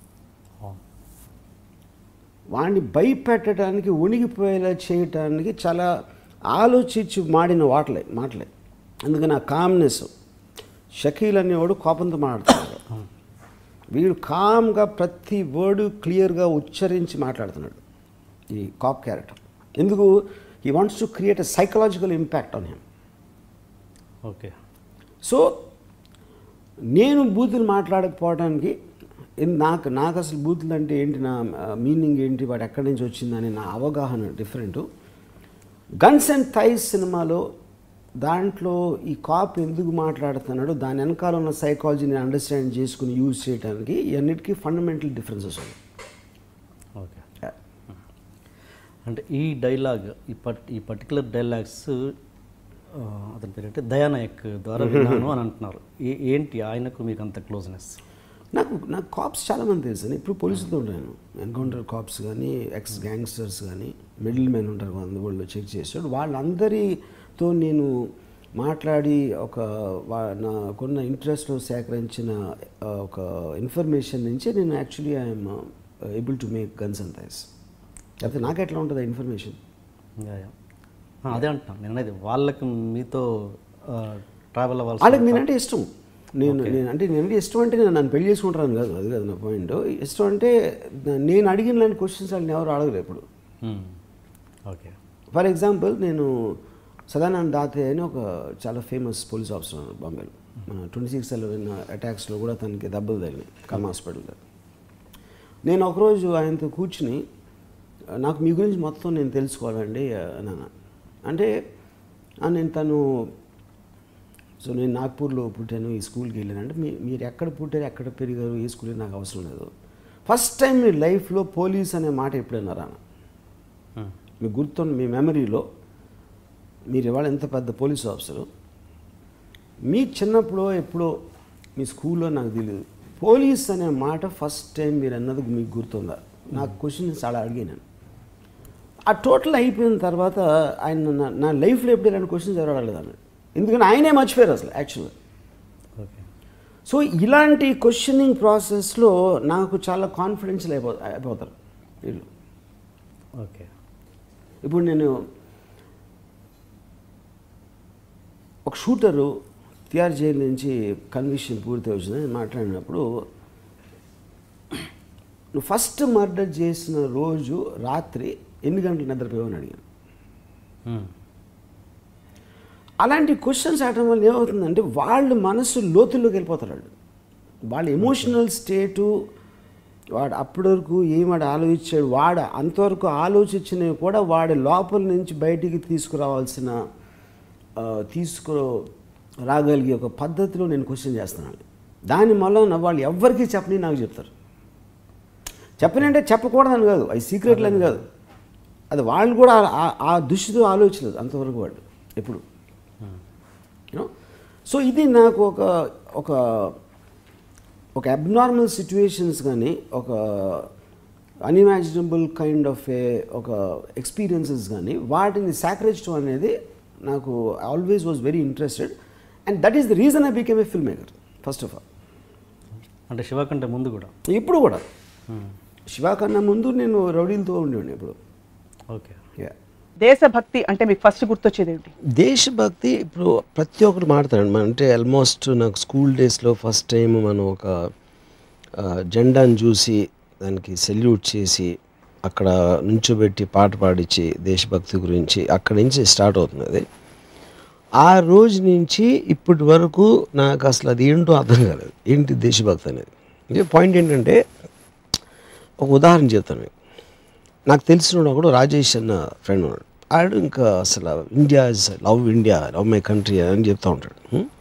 వాడిని భయపెట్టడానికి, ఉణిగిపోయేలా చేయటానికి చాలా ఆలోచించి మాడిన మాటలే. అందుకని ఆ కామ్నెస్, షకీల్ అనేవాడు కోపంతో మాట్లాడుతున్నాడు, వీడు కామ్గా ప్రతి వర్డు క్లియర్గా ఉచ్చరించి మాట్లాడుతున్నాడు ఈ కాప్ క్యారెక్టర్. ఎందుకు? He wants to create a psychological impact on him. Okay. So నేను బూతులు మాట్లాడకపోవడానికి నాకు అసలు బూతులు అంటే ఏంటి, నా మీనింగ్ ఏంటి, వాడు ఎక్కడి నుంచి వచ్చిందని నా అవగాహన డిఫరెంట్. గన్స్ అండ్ థైస్ సినిమాలో దాంట్లో ఈ కాప్ ఎందుకు మాట్లాడుతున్నాడో దాని వెనకాల ఉన్న సైకాలజీని అండర్స్టాండ్ చేసుకుని యూజ్ చేయడానికి ఇవన్నిటికీ ఫండమెంటల్ డిఫరెన్సెస్ ఉన్నాయి. ఓకే. అంటే ఈ డైలాగ్, ఈ పర్టికులర్ డైలాగ్స్ అతని పేరు అంటే దయానాయక్ ద్వారా విన్నాను అని అంటున్నారు. ఏంటి ఆయనకు మీకు అంత క్లోజ్నెస్? నాకు కాప్స్ చాలామంది తెలుసు. ఇప్పుడు పోలీసులతో ఉంటాను, ఎన్కౌంటర్ కాప్స్ కానీ, ఎక్స్ గ్యాంగ్స్టర్స్ కానీ, మిడిల్ మెన్ ఉంటారు, వాళ్ళు చెక్ చేస్తాడు. వాళ్ళందరితో నేను మాట్లాడి నాకున్న ఇంట్రెస్ట్లో సేకరించిన ఒక ఇన్ఫర్మేషన్ నుంచి నేను actually I'm able to make guns and thighs. లేకపోతే నాకు ఎట్లా ఉంటుంది ఆ ఇన్ఫర్మేషన్? అదే అంటున్నాను నేను అనేది. వాళ్ళకి మీతో ట్రావెల్ అవ్వాలి, వాళ్ళకి నేనంటే ఇష్టం. నేను ఇష్టం అంటే నేను నన్ను పెళ్లి చేసుకుంటాను కాదు, అది కాదు నా పాయింట్. ఇష్టం అంటే నేను అడిగిన లాంటి క్వశ్చన్స్ వాళ్ళని ఎవరు అడగరు ఎప్పుడు. ఓకే. ఫర్ ఎగ్జాంపుల్ నేను సదానంద్ దాతే అని ఒక చాలా ఫేమస్ పోలీస్ ఆఫీసర్ ఉన్నారు బాంబేలో. 26/11 అటాక్స్లో కూడా తనకి దెబ్బలు తగినాయి కర్మ హాస్పిటల్లో. నేను ఒకరోజు ఆయనతో కూర్చుని నాకు మీ గురించి మొత్తం నేను తెలుసుకోవాలండి నాన్న అంటే, నేను నేను నాగ్పూర్లో పుట్టాను, ఈ స్కూల్కి వెళ్ళాను అంటే, మీరు ఎక్కడ పుట్టారు, ఎక్కడ పెరిగారు, ఏ స్కూల్ నాకు అవసరం లేదు. ఫస్ట్ టైం మీ లైఫ్లో పోలీస్ అనే మాట ఎప్పుడైనా మీకు గుర్తున్న మీ మెమరీలో మీరు ఇవాళ ఎంత పెద్ద పోలీస్ ఆఫీసరు, మీ చిన్నప్పుడో ఎప్పుడో మీ స్కూల్లో నాకు తెలియదు, పోలీస్ అనే మాట ఫస్ట్ టైం మీరు అన్నది మీకు గుర్తుందా? నాకు క్వశ్చన్స్ చాలా అడిగాను. ఆ టోటల్ అయిపోయిన తర్వాత ఆయన నా లైఫ్లో ఎప్పుడు ఇలాంటి క్వశ్చన్స్ ఎవరు అడగలేదు, ఎందుకంటే ఆయనే మర్చిపోయారు అసలు యాక్చువల్గా. సో ఇలాంటి క్వశ్చనింగ్ ప్రాసెస్లో నాకు చాలా కాన్ఫిడెన్షియల్ అయిపోతారు వీళ్ళు. ఓకే. ఇప్పుడు నేను ఒక షూటరు తిహార్ జైలు నుంచి కన్విక్షన్ పూర్తి వచ్చిందని మాట్లాడినప్పుడు, నువ్వు ఫస్ట్ మర్డర్ చేసిన రోజు రాత్రి ఎన్ని గంటలు నిద్రపోయావని అడిగాను. అలాంటి క్వశ్చన్స్ అడగడం వల్ల ఏమవుతుందంటే వాళ్ళు మనసు లోతుల్లోకి వెళ్ళిపోతారు. వాళ్ళ ఎమోషనల్ స్టేటు, వాడు అప్పటి వరకు ఏమాడు ఆలోచించాడు, వాడు అంతవరకు ఆలోచించినవి కూడా వాడి లోపల నుంచి బయటికి రాగలిగే ఒక పద్ధతిలో నేను క్వశ్చన్ చేస్తున్నాను. దాని వలన వాళ్ళు ఎవ్వరికీ చెప్పని నాకు చెప్తారు. చెప్పనంటే చెప్పకూడదని కాదు, అవి సీక్రెట్లు అని కాదు, అది వాళ్ళు కూడా ఆ దృష్టితో ఆలోచించలేదు అంతవరకు వాళ్ళు ఎప్పుడు. సో ఇది నాకు ఒక అబ్నార్మల్ సిచ్యువేషన్స్ కానీ ఒక అన్ఇమాజినబుల్ కైండ్ ఆఫ్ ఒక ఎక్స్పీరియన్సెస్ కానీ వాటిని సాక్రిఫైస్ అనేది నాకు always was very interested, and that is the reason I became a filmmaker first of all. అంటే శివ కంటే ముందు కూడా? ఇప్పుడు కూడా శివ కన్నా ముందు నేను రౌడీలతో ఉండేవాడిని ఇప్పుడు. ఓకే. దేశభక్తి అంటే మీకు ఫస్ట్ గుర్తొచ్చేది ఏంటి? దేశభక్తి ఇప్పుడు ప్రతి ఒక్కరు మాట్లాడతాడు. అంటే ఆల్మోస్ట్ నాకు స్కూల్ డేస్లో ఫస్ట్ టైం మనం ఒక జెండాను చూసి దానికి సెల్యూట్ చేసి అక్కడ నుంచోబెట్టి పాట పాడించి దేశభక్తి గురించి అక్కడి నుంచి స్టార్ట్ అవుతుంది. అది ఆ రోజు నుంచి ఇప్పటి వరకు నాకు అసలు అది ఏంటో అర్థం కాలేదు, ఏంటి దేశభక్తి అనేది. ఇదే పాయింట్ ఏంటంటే, ఒక ఉదాహరణ చెప్తాను. నాకు తెలిసిన కూడా రాజేష్ అన్న ఫ్రెండ్ ఉన్నాడు. ఆడు ఇంకా అసలు India is love my country అని చెప్తూ ఉంటాడు.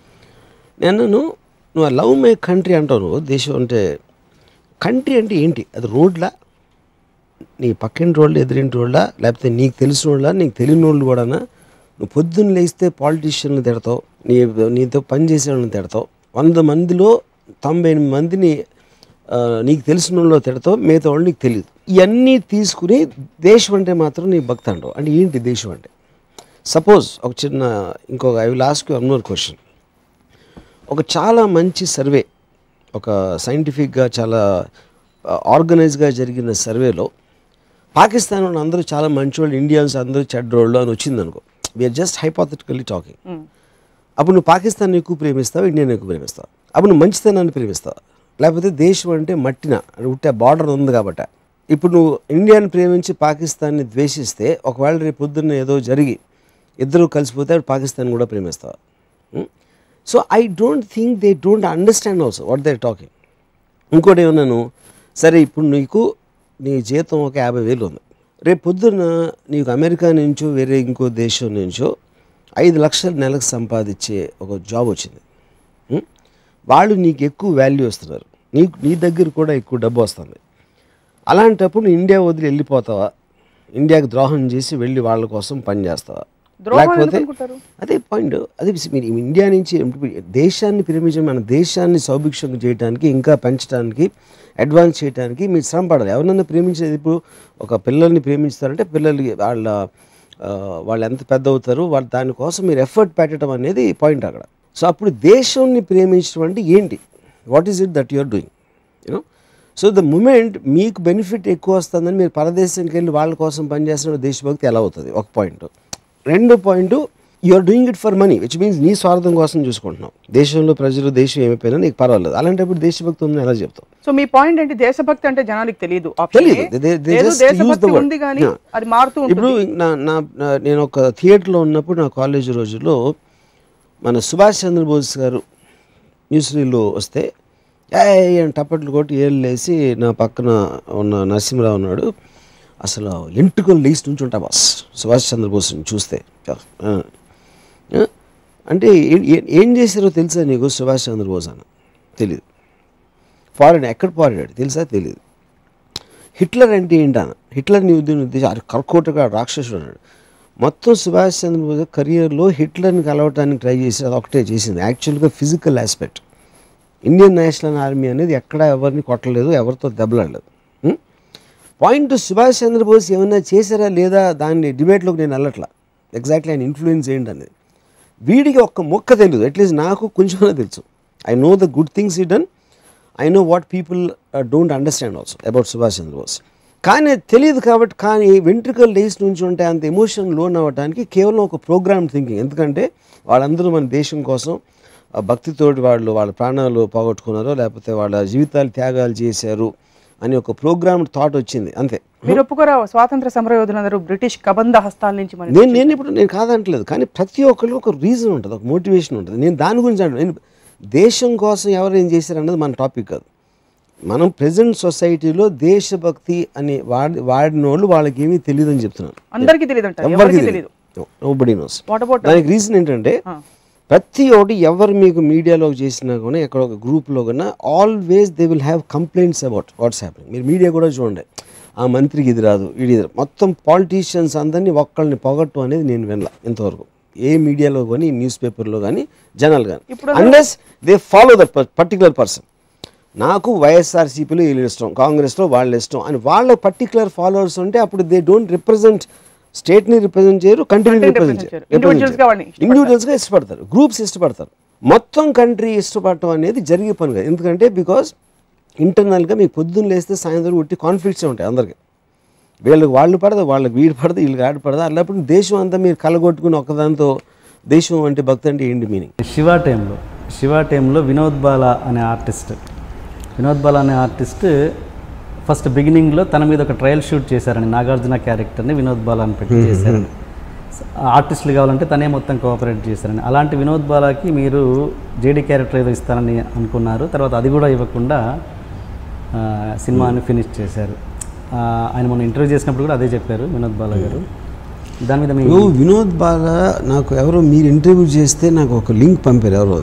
నువ్వు లవ్ మై కంట్రీ అంటావు, నువ్వు దేశం అంటే కంట్రీ అంటే ఏంటి? అది రోడ్లా, నీ పక్కింటి రోడ్లు, ఎదురింటి రోడ్లా, లేకపోతే నీకు తెలిసిన వాళ్ళ, నీకు తెలియని వాళ్ళు కూడా? నువ్వు పొద్దున్న లేస్తే పాలిటీషియన్లు తిడతావు, నీతో పని చేసే వాళ్ళని తిడతావు, 100 మందిలో 98 మందిని నీకు తెలిసిన వాళ్ళు తిడతావు, మిగతా వాళ్ళు నీకు తెలియదు. ఇవన్నీ తీసుకుని దేశం అంటే మాత్రం నీ భక్తి అంటావు. అంటే ఏంటి దేశం అంటే? సపోజ్ ఒక చిన్న I will ask you one more question. ఒక చాలా మంచి సర్వే, ఒక సైంటిఫిక్గా చాలా ఆర్గనైజ్గా జరిగిన సర్వేలో పాకిస్తాన్ వాళ్ళు అందరూ చాలా మంచి వాళ్ళు, ఇండియన్స్ అందరూ చెడ్డోళ్ళు అని వచ్చిందనుకో, వీఆర్ జస్ట్ హైపోథెటికల్లీ టాకింగ్. అప్పుడు నువ్వు పాకిస్తాన్ ఎక్కువ ప్రేమిస్తావు, ఇండియాని ఎక్కువ ప్రేమిస్తావు? అప్పుడు నువ్వు మంచితనాన్ని ప్రేమిస్తావు, లేకపోతే దేశం అంటే మట్టిన ఉంటే బార్డర్ ఉంది కాబట్టి? ఇప్పుడు నువ్వు ఇండియాని ప్రేమించి పాకిస్తాన్ని ద్వేషిస్తే ఒకవేళ రేపు పొద్దున్న ఏదో జరిగి ఇద్దరు కలిసిపోతే పాకిస్తాన్ కూడా ప్రేమిస్తావు. So I don't think they don't understand also what they talking. ఇంకోటి ఏమన్నాను, సరే ఇప్పుడు నీ జీతం ఒక 50,000 ఉంది, రేపు పొద్దున్న నీకు అమెరికా నుంచో వేరే ఇంకో దేశం నుంచో 5 లక్షలు నెలకు సంపాదించే ఒక జాబ్ వచ్చింది. వాళ్ళు నీకు ఎక్కువ వాల్యూ ఇస్తున్నారు, నీ దగ్గర కూడా ఎక్కువ డబ్బు వస్తుంది. అలాంటప్పుడు నువ్వు ఇండియా వదిలి వెళ్ళిపోతావా? ఇండియాకి ద్రోహం చేసి వెళ్ళి వాళ్ళ కోసం పని చేస్తావా? లేకపోతే అదే పాయింట్. అదే మీరు ఇండియా నుంచి దేశాన్ని ప్రేమించడం, మన దేశాన్ని సౌభిక్షంగా చేయడానికి, ఇంకా పెంచడానికి, అడ్వాన్స్ చేయడానికి మీరు శ్రమ పడాలి. ఎవరినైనా ప్రేమించేది, ఇప్పుడు ఒక పిల్లల్ని ప్రేమిస్తారంటే పిల్లలకి వాళ్ళు ఎంత పెద్ద అవుతారు, వాళ్ళు దానికోసం మీరు ఎఫర్ట్ పెట్టడం అనేది పాయింట్ అక్కడ. సో అప్పుడు దేశాన్ని ప్రేమించడం అంటే ఏంటి? What is it that you are doing, you know? So the moment మీకు బెనిఫిట్ ఎక్కువ వస్తుందని మీరు పరదేశానికి వెళ్ళి వాళ్ళ కోసం పనిచేస్తున్న దేశభక్తి ఎలా అవుతుంది? ఒక point. 2 point, you are doing it for money, which means నీ స్వార్థం కోసం చూసుకుంటున్నావు. దేశంలో ప్రజలు దేశం ఏమైపోయినా నీకు పర్వాలేదు. అలాంటిప్పుడు దేశభక్తి ఉందని ఎలా చెప్తావు? సో మీ పాయింట్ ఏంటి, దేశభక్తి అంటే జనానికి తెలియదు, ఉంది కానీ అది మారుతూ ఉంటుంది. ఇప్పుడు నేను ఒక థియేటర్లో ఉన్నప్పుడు నా కాలేజ్ రోజుల్లో మన సుభాష్ చంద్రబోస్ గారు న్యూస్రీలో వస్తే టప్పట్లు కొట్టి ఏళ్ళు వేసి నా పక్కన ఉన్న నరసింహరావు ఉన్నాడు, అసలు ఎంటుకలు లేచి నుంచి ఉంటా బాస్ సుభాష్ చంద్రబోస్ని చూస్తే. అంటే ఏం చేశారో తెలుసా నీకు సుభాష్ చంద్రబోస్ అని? తెలియదు. ఫారెన్ ఎక్కడ పోరాడాడు తెలుసా? తెలియదు. హిట్లర్ అంటే ఏంటన్న, హిట్లర్ని ఉద్దేశం కర్కోటగా రాక్షసుడు అన్నాడు. మొత్తం సుభాష్ చంద్రబోస్ కెరియర్లో హిట్లర్ని కలవటానికి ట్రై చేసి అది ఒకటే చేసింది. యాక్చువల్గా physical aspect. Indian National Army అనేది ఎక్కడ ఎవరిని కొట్టలేదు, ఎవరితో దెబ్బలాడలేదు. పాయింట్ సుభాష్ చంద్రబోస్ ఏమైనా చేశారా లేదా దాన్ని డిబేట్లోకి నేను వెళ్ళట్లా. ఎగ్జాక్ట్లీ ఆయన ఇన్ఫ్లుయెన్స్ ఏంటనేది వీడికి ఒక్క మొక్క తెలియదు. అట్లీస్ట్ నాకు కొంచెం తెలుసు. I know the good things he done, I know what people don't understand also about Subhash Chandrabose. కానీ తెలియదు కాబట్టి. కానీ వెంట్రికల్ డేస్ నుంచి ఉంటే అంత ఎమోషన్ లోన్ అవ్వడానికి కేవలం ఒక ప్రోగ్రామ్ థింకింగ్. ఎందుకంటే వాళ్ళందరూ మన దేశం కోసం భక్తితోటి వాళ్ళ ప్రాణాలు పోగొట్టుకున్నారో లేకపోతే వాళ్ళ జీవితాలు త్యాగాలు చేశారు అని ఒక ప్రోగ్రామ్ థాట్ వచ్చింది అంతే. మీరు ఒప్పుకోరా స్వాతంత్ర సమరయోధులందరూ బ్రిటిష్ కబంధ హస్తాల నుంచి? నేను కాదంటలేదు, కానీ ప్రతి ఒక్కరికి ఒక రీజన్ ఉంటుంది, ఒక మోటివేషన్ ఉంటుంది. నేను దాని గురించి అంటే నేను దేశం కోసం ఎవరు ఏం చేశారన్నది మన టాపిక్ కాదు. మనం ప్రజెంట్ సొసైటీలో దేశభక్తి అని వాడిన వాళ్ళు వాళ్ళకి ఏమీ తెలియదు అని చెప్తున్నాను. అందరికీ తెలియదు, ఎవరికి తెలియదు, నోబడీ నోస్. దానికి రీజన్ ఏంటంటే ప్రతి ఒక్కటి ఎవరు మీకు మీడియాలో చేసినా కానీ ఎక్కడ ఒక గ్రూప్లో కన్నా always they will have complaints about what's happening. మీరు మీడియా కూడా చూడండి, ఆ మంత్రికి ఇది రాదు, ఇది మొత్తం పాలిటీషియన్స్ అందరినీ ఒక్కళ్ళని పొగట్టు అనేది నేను వినలా ఇంతవరకు. ఏ మీడియాలో కానీ న్యూస్ పేపర్లో కానీ జనాలు కానీ, unless they follow that particular person. నాకు వైఎస్ఆర్సీపీలో వీళ్ళు ఇష్టం, కాంగ్రెస్లో వాళ్ళు ఇష్టం అని వాళ్ళ పర్టికులర్ ఫాలోవర్స్ ఉంటే అప్పుడు దే డోంట్ రిప్రజెంట్ స్టేట్ని రిప్రజెంట్ చేయరు, కంట్రీని రిప్రజెంట్ చేయరు. ఇండివిజువల్స్గా ఇష్టపడతారు, గ్రూప్స్ ఇష్టపడతారు. మొత్తం కంట్రీ ఇష్టపడటం అనేది జరిగే పని కాదు. ఎందుకంటే బికాజ్ ఇంటర్నల్గా మీకు పొద్దున్న లేస్తే సాయంత్రం ఉట్టి కాన్ఫ్లిక్ట్సే ఉంటాయి అందరికీ. వీళ్ళకి వాళ్ళు పడదు, వాళ్ళకి వీడు పడదు, వీళ్ళకి ఆడు పడదు. అన్నప్పుడు దేశం అంతా మీరు కలగొట్టుకుని ఒక్కదాంతో దేశం అంటే భక్తి అంటే ఏంటి మీనింగ్? శివ టైంలో వినోద్ బాలా అనే ఆర్టిస్ట్ ఫస్ట్ బిగినింగ్లో తన మీద ఒక ట్రయల్ షూట్ చేశారని, నాగార్జున క్యారెక్టర్ని వినోద్ బాలా అని పెట్టి చేశారని. ఆర్టిస్టులు కావాలంటే తనే మొత్తం కోఆపరేట్ చేశారని. అలాంటి వినోద్ బాలాకి మీరు జేడీ క్యారెక్టర్ ఏదో ఇస్తారని అనుకున్నారు, తర్వాత అది కూడా ఇవ్వకుండా సినిమాని ఫినిష్ చేశారు. ఆయన మొన్న ఇంటర్వ్యూ చేసినప్పుడు కూడా అదే చెప్పారు వినోద్ బాలా గారు. దాని మీద మీరు వినోద్ బాలా నాకు ఎవరో మీరు ఇంటర్వ్యూ చేస్తే నాకు ఒక లింక్ పంపారు ఎవరో,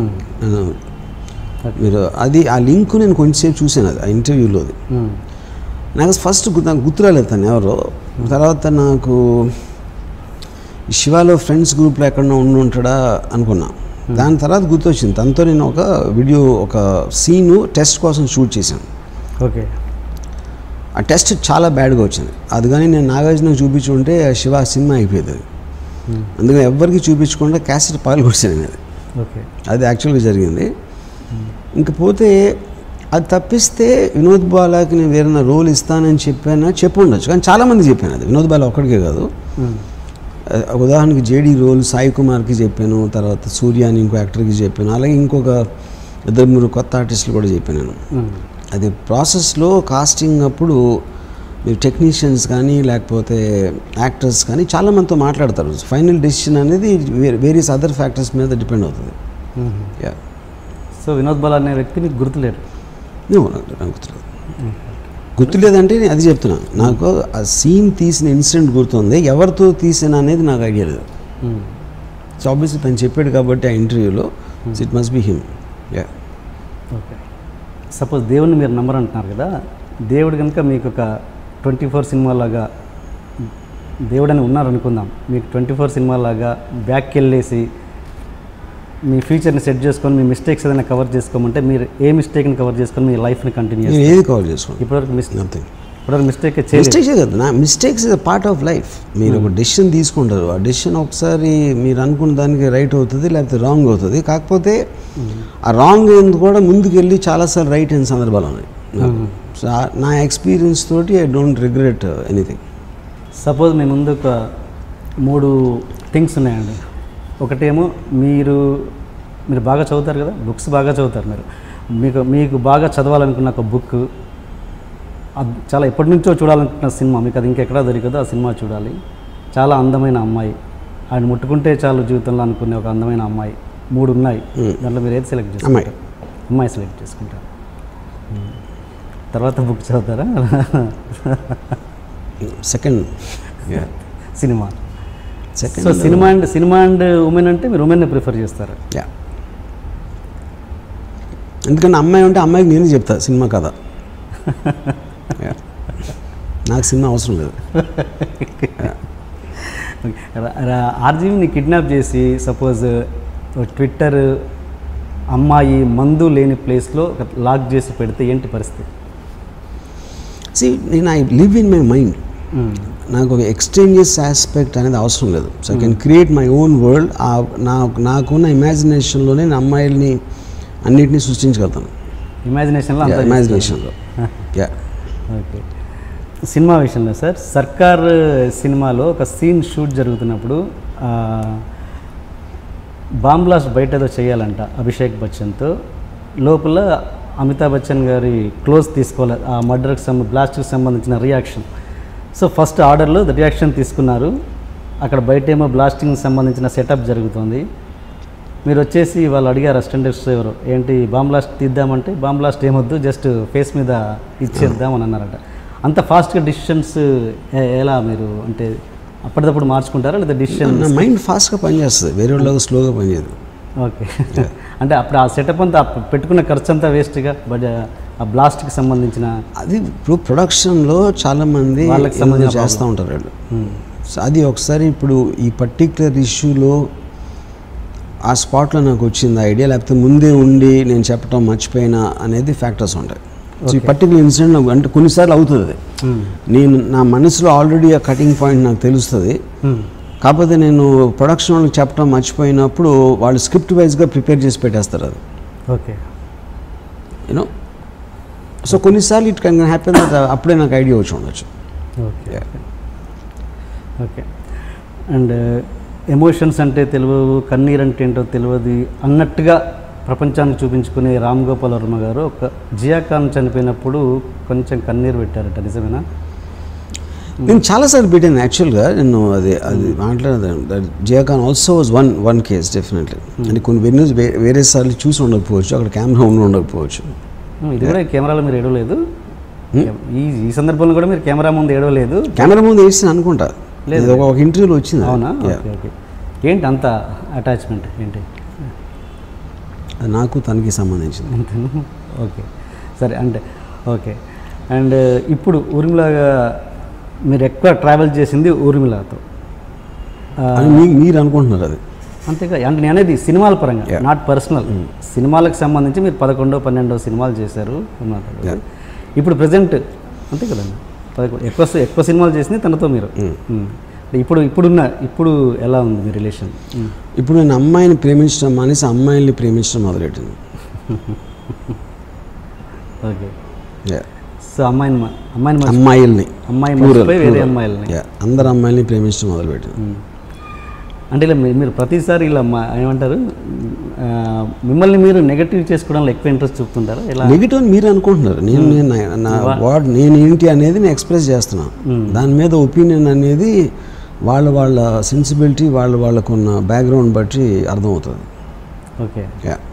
మీరు అది ఆ లింక్ నేను కొంచెంసేపు చూసాను. అది ఆ ఇంటర్వ్యూలోది నాకు ఫస్ట్ నాకు గుర్తురాలేదు తను ఎవరో. తర్వాత నాకు శివాలో ఫ్రెండ్స్ గ్రూప్లో ఎక్కడన్నా ఉంటాడా అనుకున్నా. దాని తర్వాత గుర్తొచ్చింది, తనతో నేను ఒక వీడియో ఒక సీను టెస్ట్ కోసం షూట్ చేశాను. ఓకే, ఆ టెస్ట్ చాలా బ్యాడ్గా వచ్చింది. అది కానీ నేను నాగార్జునకు చూపించుకుంటే శివ సినిమా అయిపోయేది. అది అందుకని ఎవ్వరికి చూపించకుండా క్యాసెట్ పాలు కొట్టాను అది. ఓకే, అది యాక్చువల్గా జరిగింది. ఇంకపోతే అది తప్పిస్తే వినోద్ బాలాకి నేను వేరే రోల్ ఇస్తానని చెప్పి ఉండొచ్చు, కానీ చాలామంది చెప్పాను. అది వినోద్ బాలా ఒక్కడికే కాదు. ఉదాహరణకి జేడీ రోల్ సాయి కుమార్కి చెప్పాను, తర్వాత సూర్య అని ఇంకో యాక్టర్కి చెప్పాను, అలాగే ఇంకొక 2-3 కొత్త ఆర్టిస్టులు కూడా చెప్పాను నేను. అది ప్రాసెస్లో కాస్టింగ్ అప్పుడు మీరు టెక్నీషియన్స్ కానీ లేకపోతే యాక్టర్స్ కానీ చాలామందితో మాట్లాడతారు. ఫైనల్ డెసిషన్ అనేది వేరియస్ అదర్ ఫ్యాక్టర్స్ మీద డిపెండ్ అవుతుంది. యా. సో వినోద్ బాలా అనే వ్యక్తి మీకు గుర్తులేరు? గుర్తులేదంటే నేను అది చెప్తున్నాను. నాకు ఆ సీన్ తీసిన ఇన్సిడెంట్ గుర్తుంది, ఎవరితో తీసిన అనేది నాకు ఐడియా లేదు. సో ఆబ్వియస్లీ తను చెప్పాడు కాబట్టి ఆ ఇంటర్వ్యూలో it must be him. Yeah. Okay, suppose దేవుడిని మీరు నమ్మరంటున్నారు కదా, దేవుడు కనుక మీకు ఒక 24 సినిమాలాగా దేవుడని ఉన్నారనుకుందాం, మీకు 24 సినిమాలాగా బ్యాక్కి వెళ్ళేసి మీ ఫ్యూచర్ని సెట్ చేసుకొని మీ మిస్టేక్స్ ఏదైనా కవర్ చేసుకోమంటే మీరు ఏ మిస్టేక్ని కవర్ చేసుకొని మీ లైఫ్ని కంటిన్యూ చేస్తారు? ఏది కవర్ చేసుకోండి? ఇప్పటివరకు mistake mistakes is a part of life. మీరు ఒక డెసిషన్ తీసుకుంటారు, ఆ డెసిషన్ ఒకసారి మీరు అనుకున్న దానికి రైట్ అవుతుంది లేకపోతే రాంగ్ అవుతుంది. కాకపోతే ఆ రాంగ్ అయింది కూడా ముందుకెళ్ళి చాలాసార్లు రైట్ అయిన సందర్భాలు ఉన్నాయి. సో నా ఎక్స్పీరియన్స్ తోటి I don't regret anything. Suppose మీ ముందు ఒక 3 థింగ్స్ ఉన్నాయండి, ఒకటేమో మీరు బాగా చదువుతారు కదా, బుక్స్ బాగా చదువుతారు మీకు బాగా చదవాలనుకున్న ఒక బుక్, చాలా ఎప్పటి నుంచో చూడాలనుకున్న సినిమా, మీకు అది ఇంకెక్కడా దొరికదో ఆ సినిమా చూడాలి. చాలా అందమైన అమ్మాయి, ఆయన ముట్టుకుంటే చాలు జీవితంలో అనుకునే ఒక అందమైన అమ్మాయి, 3 ఉన్నాయి. దాంట్లో మీరు ఏది సెలెక్ట్ చేసుకుంటారు? అమ్మాయి సెలెక్ట్ చేసుకుంటారు. తర్వాత బుక్ చదువుతారా? Second cinema. So cinema and women అంటే మీరు ఉమెన్ని ప్రిఫర్ చేస్తారు? ఎందుకంటే అమ్మాయి ఉంటే అమ్మాయికి నేను చెప్తా సినిమా కదా, నాకు సినిమా అవసరం లేదు. ఆర్జీవిని కిడ్నాప్ చేసి సపోజ్ ట్విట్టర్ అమ్మాయి మందు లేని ప్లేస్లో లాక్ చేసి పెడితే ఏంటి పరిస్థితి? నేను I live in my mind. నాకు ఒక ఎక్స్చేంజెస్ ఆస్పెక్ట్ అనేది అవసరం లేదు. So I can create my own world. నాకున్న ఇమాజినేషన్లోనే నేను అమ్మాయిల్ని అన్నిటినీ సృష్టించగలుగుతాను. ఇమాజినేషన్లో. ఓకే. సినిమా విషయంలో సార్, సర్కార్ సినిమాలో ఒక సీన్ షూట్ జరుగుతున్నప్పుడు బాంబ్ బ్లాస్ట్ బయట ఏదో చేయాలంట అభిషేక్ బచ్చన్తో, లోపల అమితాబ్ బచ్చన్ గారి క్లోజ్ తీసుకోవాలి ఆ మర్డర్కి బ్లాస్ట్కి సంబంధించిన రియాక్షన్. సో ఫస్ట్ ఆర్డర్లో రియాక్షన్ తీసుకున్నారు, అక్కడ బయట ఏమో బ్లాస్టింగ్కి సంబంధించిన సెటప్ జరుగుతుంది. మీరు వచ్చేసి వాళ్ళు అడిగారు అసిస్టెంట్ ఎవరు, ఏంటి బాంబ్ బ్లాస్ట్ తీద్దామంటే బాంబ్ బ్లాస్ట్ ఏమొద్దు జస్ట్ ఫేస్ మీద ఇచ్చేద్దామని అన్నారట. అంత ఫాస్ట్గా డిసిషన్స్ ఎలా మీరు అంటే అప్పటిదప్పుడు మార్చుకుంటారా లేదా డిసిషన్? నా మైండ్ ఫాస్ట్గా పనిచేస్తుంది, వేరే వాళ్ళగా స్లోగా పనిచేయదు. ఓకే. అంటే అప్పుడు ఆ సెటప్ అంతా పెట్టుకున్న ఖర్చు అంతా వేస్ట్గా, బట్ ఆ బ్లాస్ట్కి సంబంధించిన అది ఇప్పుడు ప్రొడక్షన్లో చాలామంది వాళ్ళకి సంబంధించి చేస్తూ ఉంటారు వాళ్ళు. సో అది ఒకసారి ఇప్పుడు ఈ పర్టిక్యులర్ ఇష్యూలో ఆ స్పాట్లో నాకు వచ్చింది ఐడియా, లేకపోతే ముందే ఉండి నేను చెప్పడం మర్చిపోయినా అనేది ఫ్యాక్టర్స్ ఉంటాయి. సో ఈ పర్టికులర్ ఇన్సిడెంట్ నాకు అంటే కొన్నిసార్లు అవుతుంది అది, నేను నా మనసులో ఆల్రెడీ ఆ కటింగ్ పాయింట్ నాకు తెలుస్తుంది, కాకపోతే నేను ప్రొడక్షన్ వాళ్ళకి చెప్పడం మర్చిపోయినప్పుడు వాళ్ళు స్క్రిప్ట్ వైజ్గా ప్రిపేర్ చేసి పెట్టేస్తారు అది. ఓకే. యూనో సో కొన్నిసార్లు ఇట్ కెన్ హ్యాపెన్ దట్ అప్పుడే నాకు ఐడియా వచ్చి ఉండొచ్చు. ఓకే. ఓకే. అండ్ ఎమోషన్స్ అంటే తెలియవు, కన్నీరు అంటే ఏంటో తెలియదు అన్నట్టుగా ప్రపంచానికి చూపించుకునే రామ్ గోపాల్ వర్మ గారు ఒక జియా ఖాన్ చనిపోయినప్పుడు కొంచెం కన్నీరు పెట్టారట, నిజమేనా? నేను చాలాసార్లు పెట్టాను యాక్చువల్గా. నేను అది మాట్లాడదాను. Jiah Khan also was one case definitely. అంటే కొన్ని వెన్యూస్ వేరే సార్లు చూసి ఉండకపోవచ్చు, అక్కడ కెమెరా ఉండకపోవచ్చు. ఇది కూడా కెమెరాలో మీరు ఏడవలేదు? ఈ సందర్భంలో కూడా మీరు కెమెరా ముందు ఏడవలేదు? కెమెరా ముందు వేసి అనుకుంటా లేదు, ఒక ఇంటర్వ్యూలో వచ్చింది. అవునా? ఓకే. ఏంటి అంత అటాచ్మెంట్ ఏంటి? అది నాకు తనకి సంబంధించింది. ఓకే, సరే. అంటే ఓకే. అండ్ ఇప్పుడు ఊర్మిళగా మీరు ఎక్కువ ట్రావెల్ చేసింది ఊర్మిళతో మీరు అనుకుంటున్నారు అది? అంతేగా. అంటే నేను అనేది సినిమాల పరంగా, నాట్ పర్సనల్. సినిమాలకు సంబంధించి మీరు 11, 12 సినిమాలు చేశారు అన్నారు. ఇప్పుడు ప్రజెంట్ అంతే కదండి, ఎక్కువ సినిమాలు చేసింది తనతో మీరు. ఇప్పుడు ఎలా ఉంది మీ రిలేషన్? ఇప్పుడు నేను అమ్మాయిని ప్రేమించడం అనేసి అమ్మాయిల్ని ప్రేమించడం మొదలెట్టింది. ఓకే. సో అమ్మాయి వేరే అమ్మాయిల్ని, అందరు అమ్మాయిల్ని ప్రేమించడం మొదలుపెట్టింది. అంటే ఇలా మీరు ప్రతిసారి ఇలా ఏమంటారు, మిమ్మల్ని మీరు నెగటివ్ చేసుకోవడంలో ఎక్కువ ఇంట్రెస్ట్ చూపుతుంటారా? ఇలా నెగిటివ్ అని మీరు అనుకుంటున్నారు. నేను ఏంటి అనేది నేను ఎక్స్ప్రెస్ చేస్తున్నాను. దాని మీద ఒపీనియన్ అనేది వాళ్ళ సెన్సిబిలిటీ వాళ్ళకున్న బ్యాక్గ్రౌండ్ బట్టి అర్థమవుతుంది. ఓకే.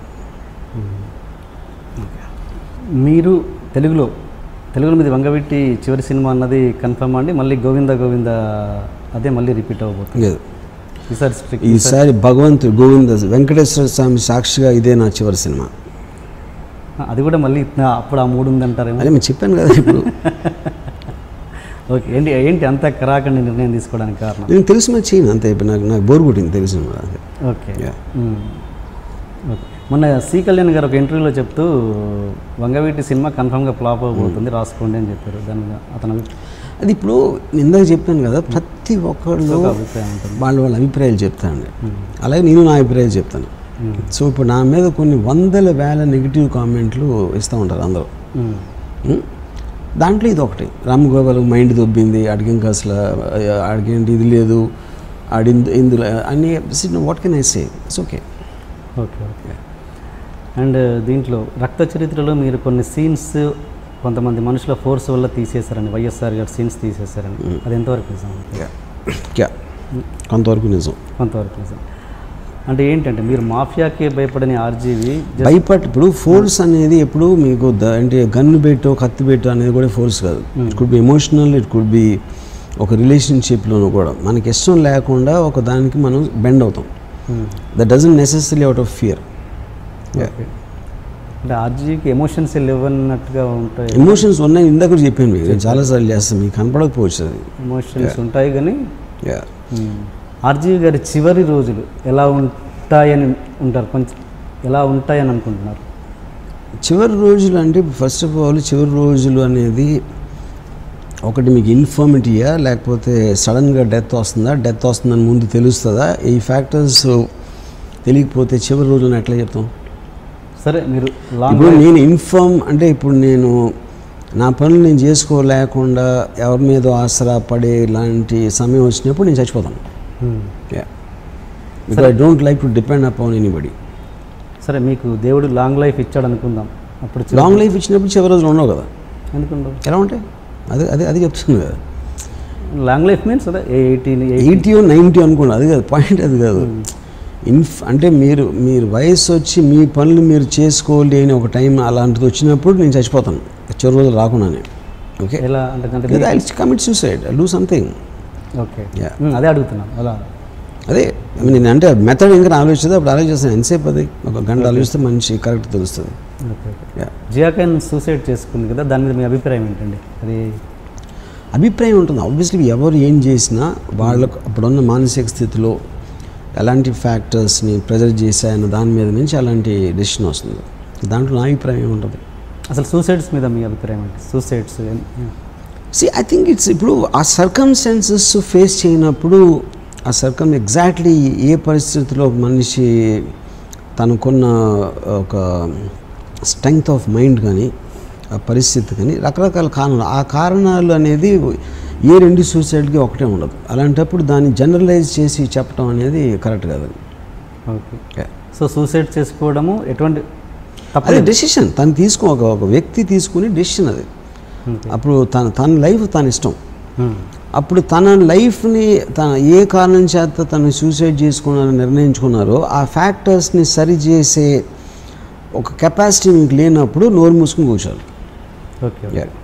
మీరు తెలుగులో మీది వంగవీటి చివరి సినిమా అన్నది కన్ఫర్మ్ అండి? మళ్ళీ గోవింద అదే మళ్ళీ రిపీట్ అవ్వబోతుంది? లేదు, ఈసారి భగవంతుడు గోవింద వెంకటేశ్వర స్వామి సాక్షిగా ఇదే నా చివరి సినిమా. అది కూడా మళ్ళీ అప్పుడు ఆ 3 ఉందంటారేమో? అదే నేను చెప్పాను కదా ఇప్పుడు. ఓకే. ఏంటి అంత కరాకండి నిర్ణయం తీసుకోవడానికి కారణం? నేను తెలిసిన చేయను అంతే. ఇప్పుడు నాకు బోర్ కొట్టింది తెలిసిన. ఓకే. ఓకే. మొన్న సి కళ్యాణ్ గారు ఒక ఇంటర్వ్యూలో చెప్తూ వంగవీటి సినిమా కన్ఫర్మ్గా ఫ్లాప్ అవబోతుంది, రాసుకోండి అని చెప్పారు. దాని అతను అది ఇప్పుడు ఇందాక చెప్పాను కదా, ప్రతి ఒక్కళ్ళు వాళ్ళ అభిప్రాయాలు చెప్తానండి. అలాగే నేను నా అభిప్రాయాలు చెప్తాను. సో ఇప్పుడు నా మీద కొన్ని 100,000 నెగిటివ్ కామెంట్లు ఇస్తూ ఉంటారు అందరూ. దాంట్లో ఇది ఒకటి, రామ్ గోపాల్ మైండ్ దొబ్బింది, అడిగింక అసలు అడిగేంటి ఇది లేదు, ఇందులో అన్ని what can I say it's okay. Okay okay. And దీంట్లో రక్త చరిత్రలో మీరు కొన్ని సీన్స్ కొంతమంది మనుషుల ఫోర్స్ వల్ల తీసేశారని, వైఎస్ఆర్ గారి సీన్స్ తీసేశారని, అది ఎంతవరకు నిజం? కొంతవరకు నిజం. కొంతవరకు నిజం అంటే ఏంటంటే మీరు మాఫియాకే భయపడని ఆర్జీవి ఇప్పుడు ఫోర్స్ అనేది ఎప్పుడు మీకు అంటే గన్ను పెట్టో కత్తి పెట్టో అనేది కూడా ఫోర్స్ కాదు. It could be emotional, it could be ఒక రిలేషన్షిప్లోనూ కూడా మనకి ఇష్టం లేకుండా ఒక దానికి మనం బెండ్ అవుతాం. That doesn't necessary out of fear. అంటే ఆర్జీకి ఎమోషన్స్ లేవన్నట్టుగా ఉంటాయి. ఎమోషన్స్ ఉన్నాయి, ఇందాక చెప్పాను మీకు, నేను చాలాసార్లు చేస్తాను, మీకు కనపడకపోవచ్చు అది. ఎమోషన్స్ ఉంటాయి కానీ ఆర్జీవి గారి చివరి రోజులు ఎలా ఉంటాయని ఉంటారు, కొంచెం ఎలా ఉంటాయని అనుకుంటున్నారు? చివరి రోజులు అంటే ఫస్ట్ ఆఫ్ ఆల్ చివరి రోజులు అనేది ఒకటి మీకు ఇన్ఫర్మిటీయా లేకపోతే సడన్గా డెత్ వస్తుందని ముందు తెలుస్తుందా? ఈ ఫ్యాక్టర్స్ తెలియకపోతే చివరి రోజులను ఎట్లా చెప్తాం? సరే మీరు ఇప్పుడు నేను ఇన్ఫార్మ్ అంటే ఇప్పుడు నేను నా పనులు నేను చేసుకోలేకుండా ఎవరి మీద ఆసరా పడే లాంటి సమయం వచ్చినప్పుడు నేను చచ్చిపోతాను. Because I don't like to depend upon anybody. సరే మీకు దేవుడు లాంగ్ లైఫ్ ఇచ్చాడు అనుకుందాం, అప్పుడు లాంగ్ లైఫ్ ఇచ్చినప్పుడు చివరి రోజులు ఉండవు కదా. ఎందుకుండవు? ఎలా ఉంటాయి? అది చెప్తుంది కదా. లాంగ్ లైఫ్ మీన్స్ అదే 80 90 అనుకోండి, అది కాదు పాయింట్, అది కాదు. అంటే మీరు వయసు వచ్చి మీ పనులు మీరు చేసుకోలేని ఒక టైం అలాంటిది వచ్చినప్పుడు నేను చచ్చిపోతాను చివరి రోజులు రాకుండానే. ఓకే, ఎలా అంటే I commit suicide, I do something. Okay, అదే అడుగుతున్నాను. అలా అదే నేను అంటే మెథడ్ ఇంకా ఆలోచిస్తే అప్పుడు ఆలోచిస్తాను. ఎంతసేపు అది ఒక గంట ఆలోచిస్తే మంచి కరెక్ట్ తెలుస్తుంది. జియా ఖాన్ సూసైడ్ చేసుకుంది కదా, దాని మీద మీ అభిప్రాయం ఏంటండి? అది అభిప్రాయం ఉంటుంది ఆబ్వియస్లీ, ఎవరు ఏం చేసినా వాళ్ళకు అప్పుడున్న మానసిక స్థితిలో ఎలాంటి ఫ్యాక్టర్స్ని ప్రెజర్ చేశాయన్న దాని మీద నుంచి అలాంటి డెసిషన్ వస్తుంది. దాంట్లో నా అభిప్రాయం ఏముంటుంది? అసలు సూసైడ్స్ మీద మీ అభిప్రాయం ఏంటి? సూసైడ్స్ ఐ థింక్ ఇట్స్ ఇప్పుడు ఆ సర్కమ్స్టాన్సెస్ ఫేస్ చేయనప్పుడు ఆ ఎగ్జాక్ట్లీ ఏ పరిస్థితిలో మనిషి తనకున్న ఒక స్ట్రెంగ్త్ ఆఫ్ మైండ్ కానీ ఆ పరిస్థితి కానీ రకరకాల కారణాలు, ఆ కారణాలు అనేది ఏ రెండు సూసైడ్కి ఒకటే ఉండదు. అలాంటప్పుడు దాన్ని జనరలైజ్ చేసి చెప్పడం అనేది కరెక్ట్ కాదు. ఓకే, సో సూసైడ్ చేసుకోవడము ఎటువంటి అదే డెసిషన్ తను ఒక వ్యక్తి తీసుకునే డెసిషన్ అది. అప్పుడు తన లైఫ్ తన ఇష్టం. అప్పుడు తన లైఫ్ని ఏ కారణం చేత తను సూసైడ్ చేసుకున్నారని నిర్ణయించుకున్నారో ఆ ఫ్యాక్టర్స్ని సరిచేసే ఒక కెపాసిటీ మీకు లేనప్పుడు నోరు మూసుకుని కూర్చోాలి. Okay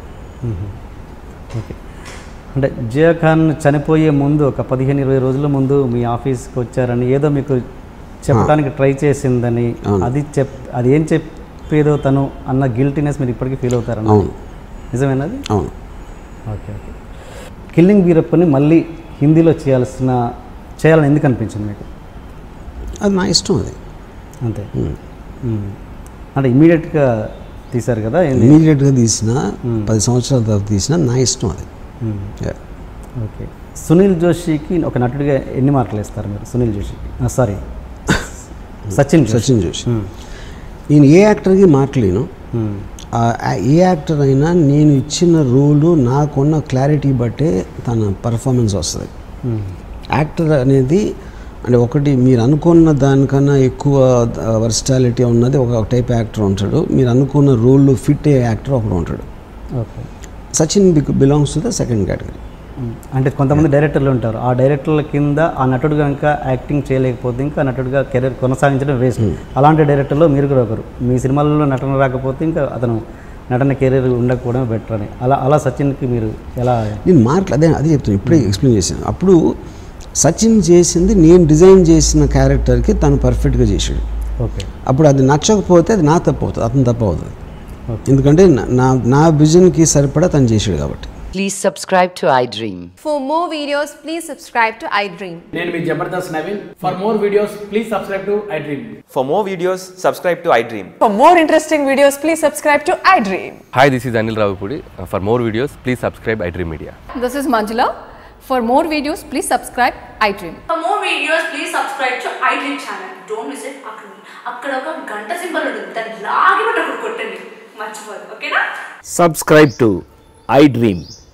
okay. అంటే జియా ఖాన్ చనిపోయే ముందు ఒక 15-20 రోజుల ముందు మీ ఆఫీస్కి వచ్చారని ఏదో మీకు చెప్పడానికి ట్రై చేసిందని, అది ఏం చెప్పేదో తను అన్న గిల్టీనెస్ మీరు ఇప్పటికీ ఫీల్ అవుతారని. అవును, నిజమేనది? అవును. Okay okay. కిల్లింగ్ వీరప్పని మళ్ళీ హిందీలో చేయాలని ఎందుకు అనిపించింది మీకు? అది నా ఇష్టం, అది అంతే. అంటే ఇమీడియట్గా తీశారు కదా? ఇమీడియట్గా తీసిన 10 సంవత్సరాల తర్వాత తీసిన నా ఇష్టం అది. ఓకే. సునీల్ జోషికి ఒక నటుడిగా ఎన్ని మార్కులు ఇస్తారు మీరు? సునీల్ జోషికి సారీ సచిన్ జోషి. నేను ఏ యాక్టర్కి మార్కులేను. ఏ యాక్టర్ అయినా నేను ఇచ్చిన రోలు నాకున్న క్లారిటీ బట్టే తన పర్ఫార్మెన్స్ వస్తుంది. యాక్టర్ అనేది అంటే ఒకటి మీరు అనుకున్న దానికన్నా ఎక్కువ వర్సిటాలిటీ ఉన్నది ఒక టైప్ యాక్టర్ ఉంటాడు. మీరు అనుకున్న రోల్లో ఫిట్ అయ్యే యాక్టర్ ఒకడు ఉంటాడు. Okay. Sachin belongs to the second category. అంటే కొంతమంది డైరెక్టర్లు ఉంటారు, ఆ డైరెక్టర్ల కింద ఆ నటుడు కనుక యాక్టింగ్ చేయలేకపోతే ఇంకా నటుడిగా కెరీర్ కొనసాగించడం వేస్ట్. అలాంటి డైరెక్టర్లో మీరు కూడా ఒకరు. మీ సినిమాలలో నటన రాకపోతే ఇంకా అతను నటన కెరీర్ ఉండకపోవడమే బెటర్ అని. అలా సచిన్కి మీరు ఎలా? నేను అదే చెప్తాను, ఇప్పుడే ఎక్స్ప్లెయిన్ చేశాను. అప్పుడు సచిన్ చేసింది నేను డిజైన్ చేసిన క్యారెక్టర్కి తను పర్ఫెక్ట్గా చేసాడు. ఓకే. అప్పుడు అది నచ్చకపోతే అది నా తప్పు అవుతుంది, అతను తప్పు అవుతుంది. ఎందుకంటే నా విజన్కి సరిపడా తను చేసాడు కాబట్టి. Please subscribe to iDream. For more videos, please subscribe to iDream. నేను మీ Jabardasth Naveen. For more videos, please subscribe to iDream. For more videos, subscribe to iDream. For more interesting videos, please subscribe to iDream. Hi, this is Anil Ravipudi. For more videos, please subscribe iDream Media. This is Manjula. For more videos, please subscribe iDream. For more videos, please subscribe to iDream channel. Don't miss it. అక్కడ ఒక గంట symbol ఉంటుంది, దాన్ని లాగి పట్టుకొని కొట్టండి, మర్చిపోదు. ఓకేనా? Subscribe to iDream.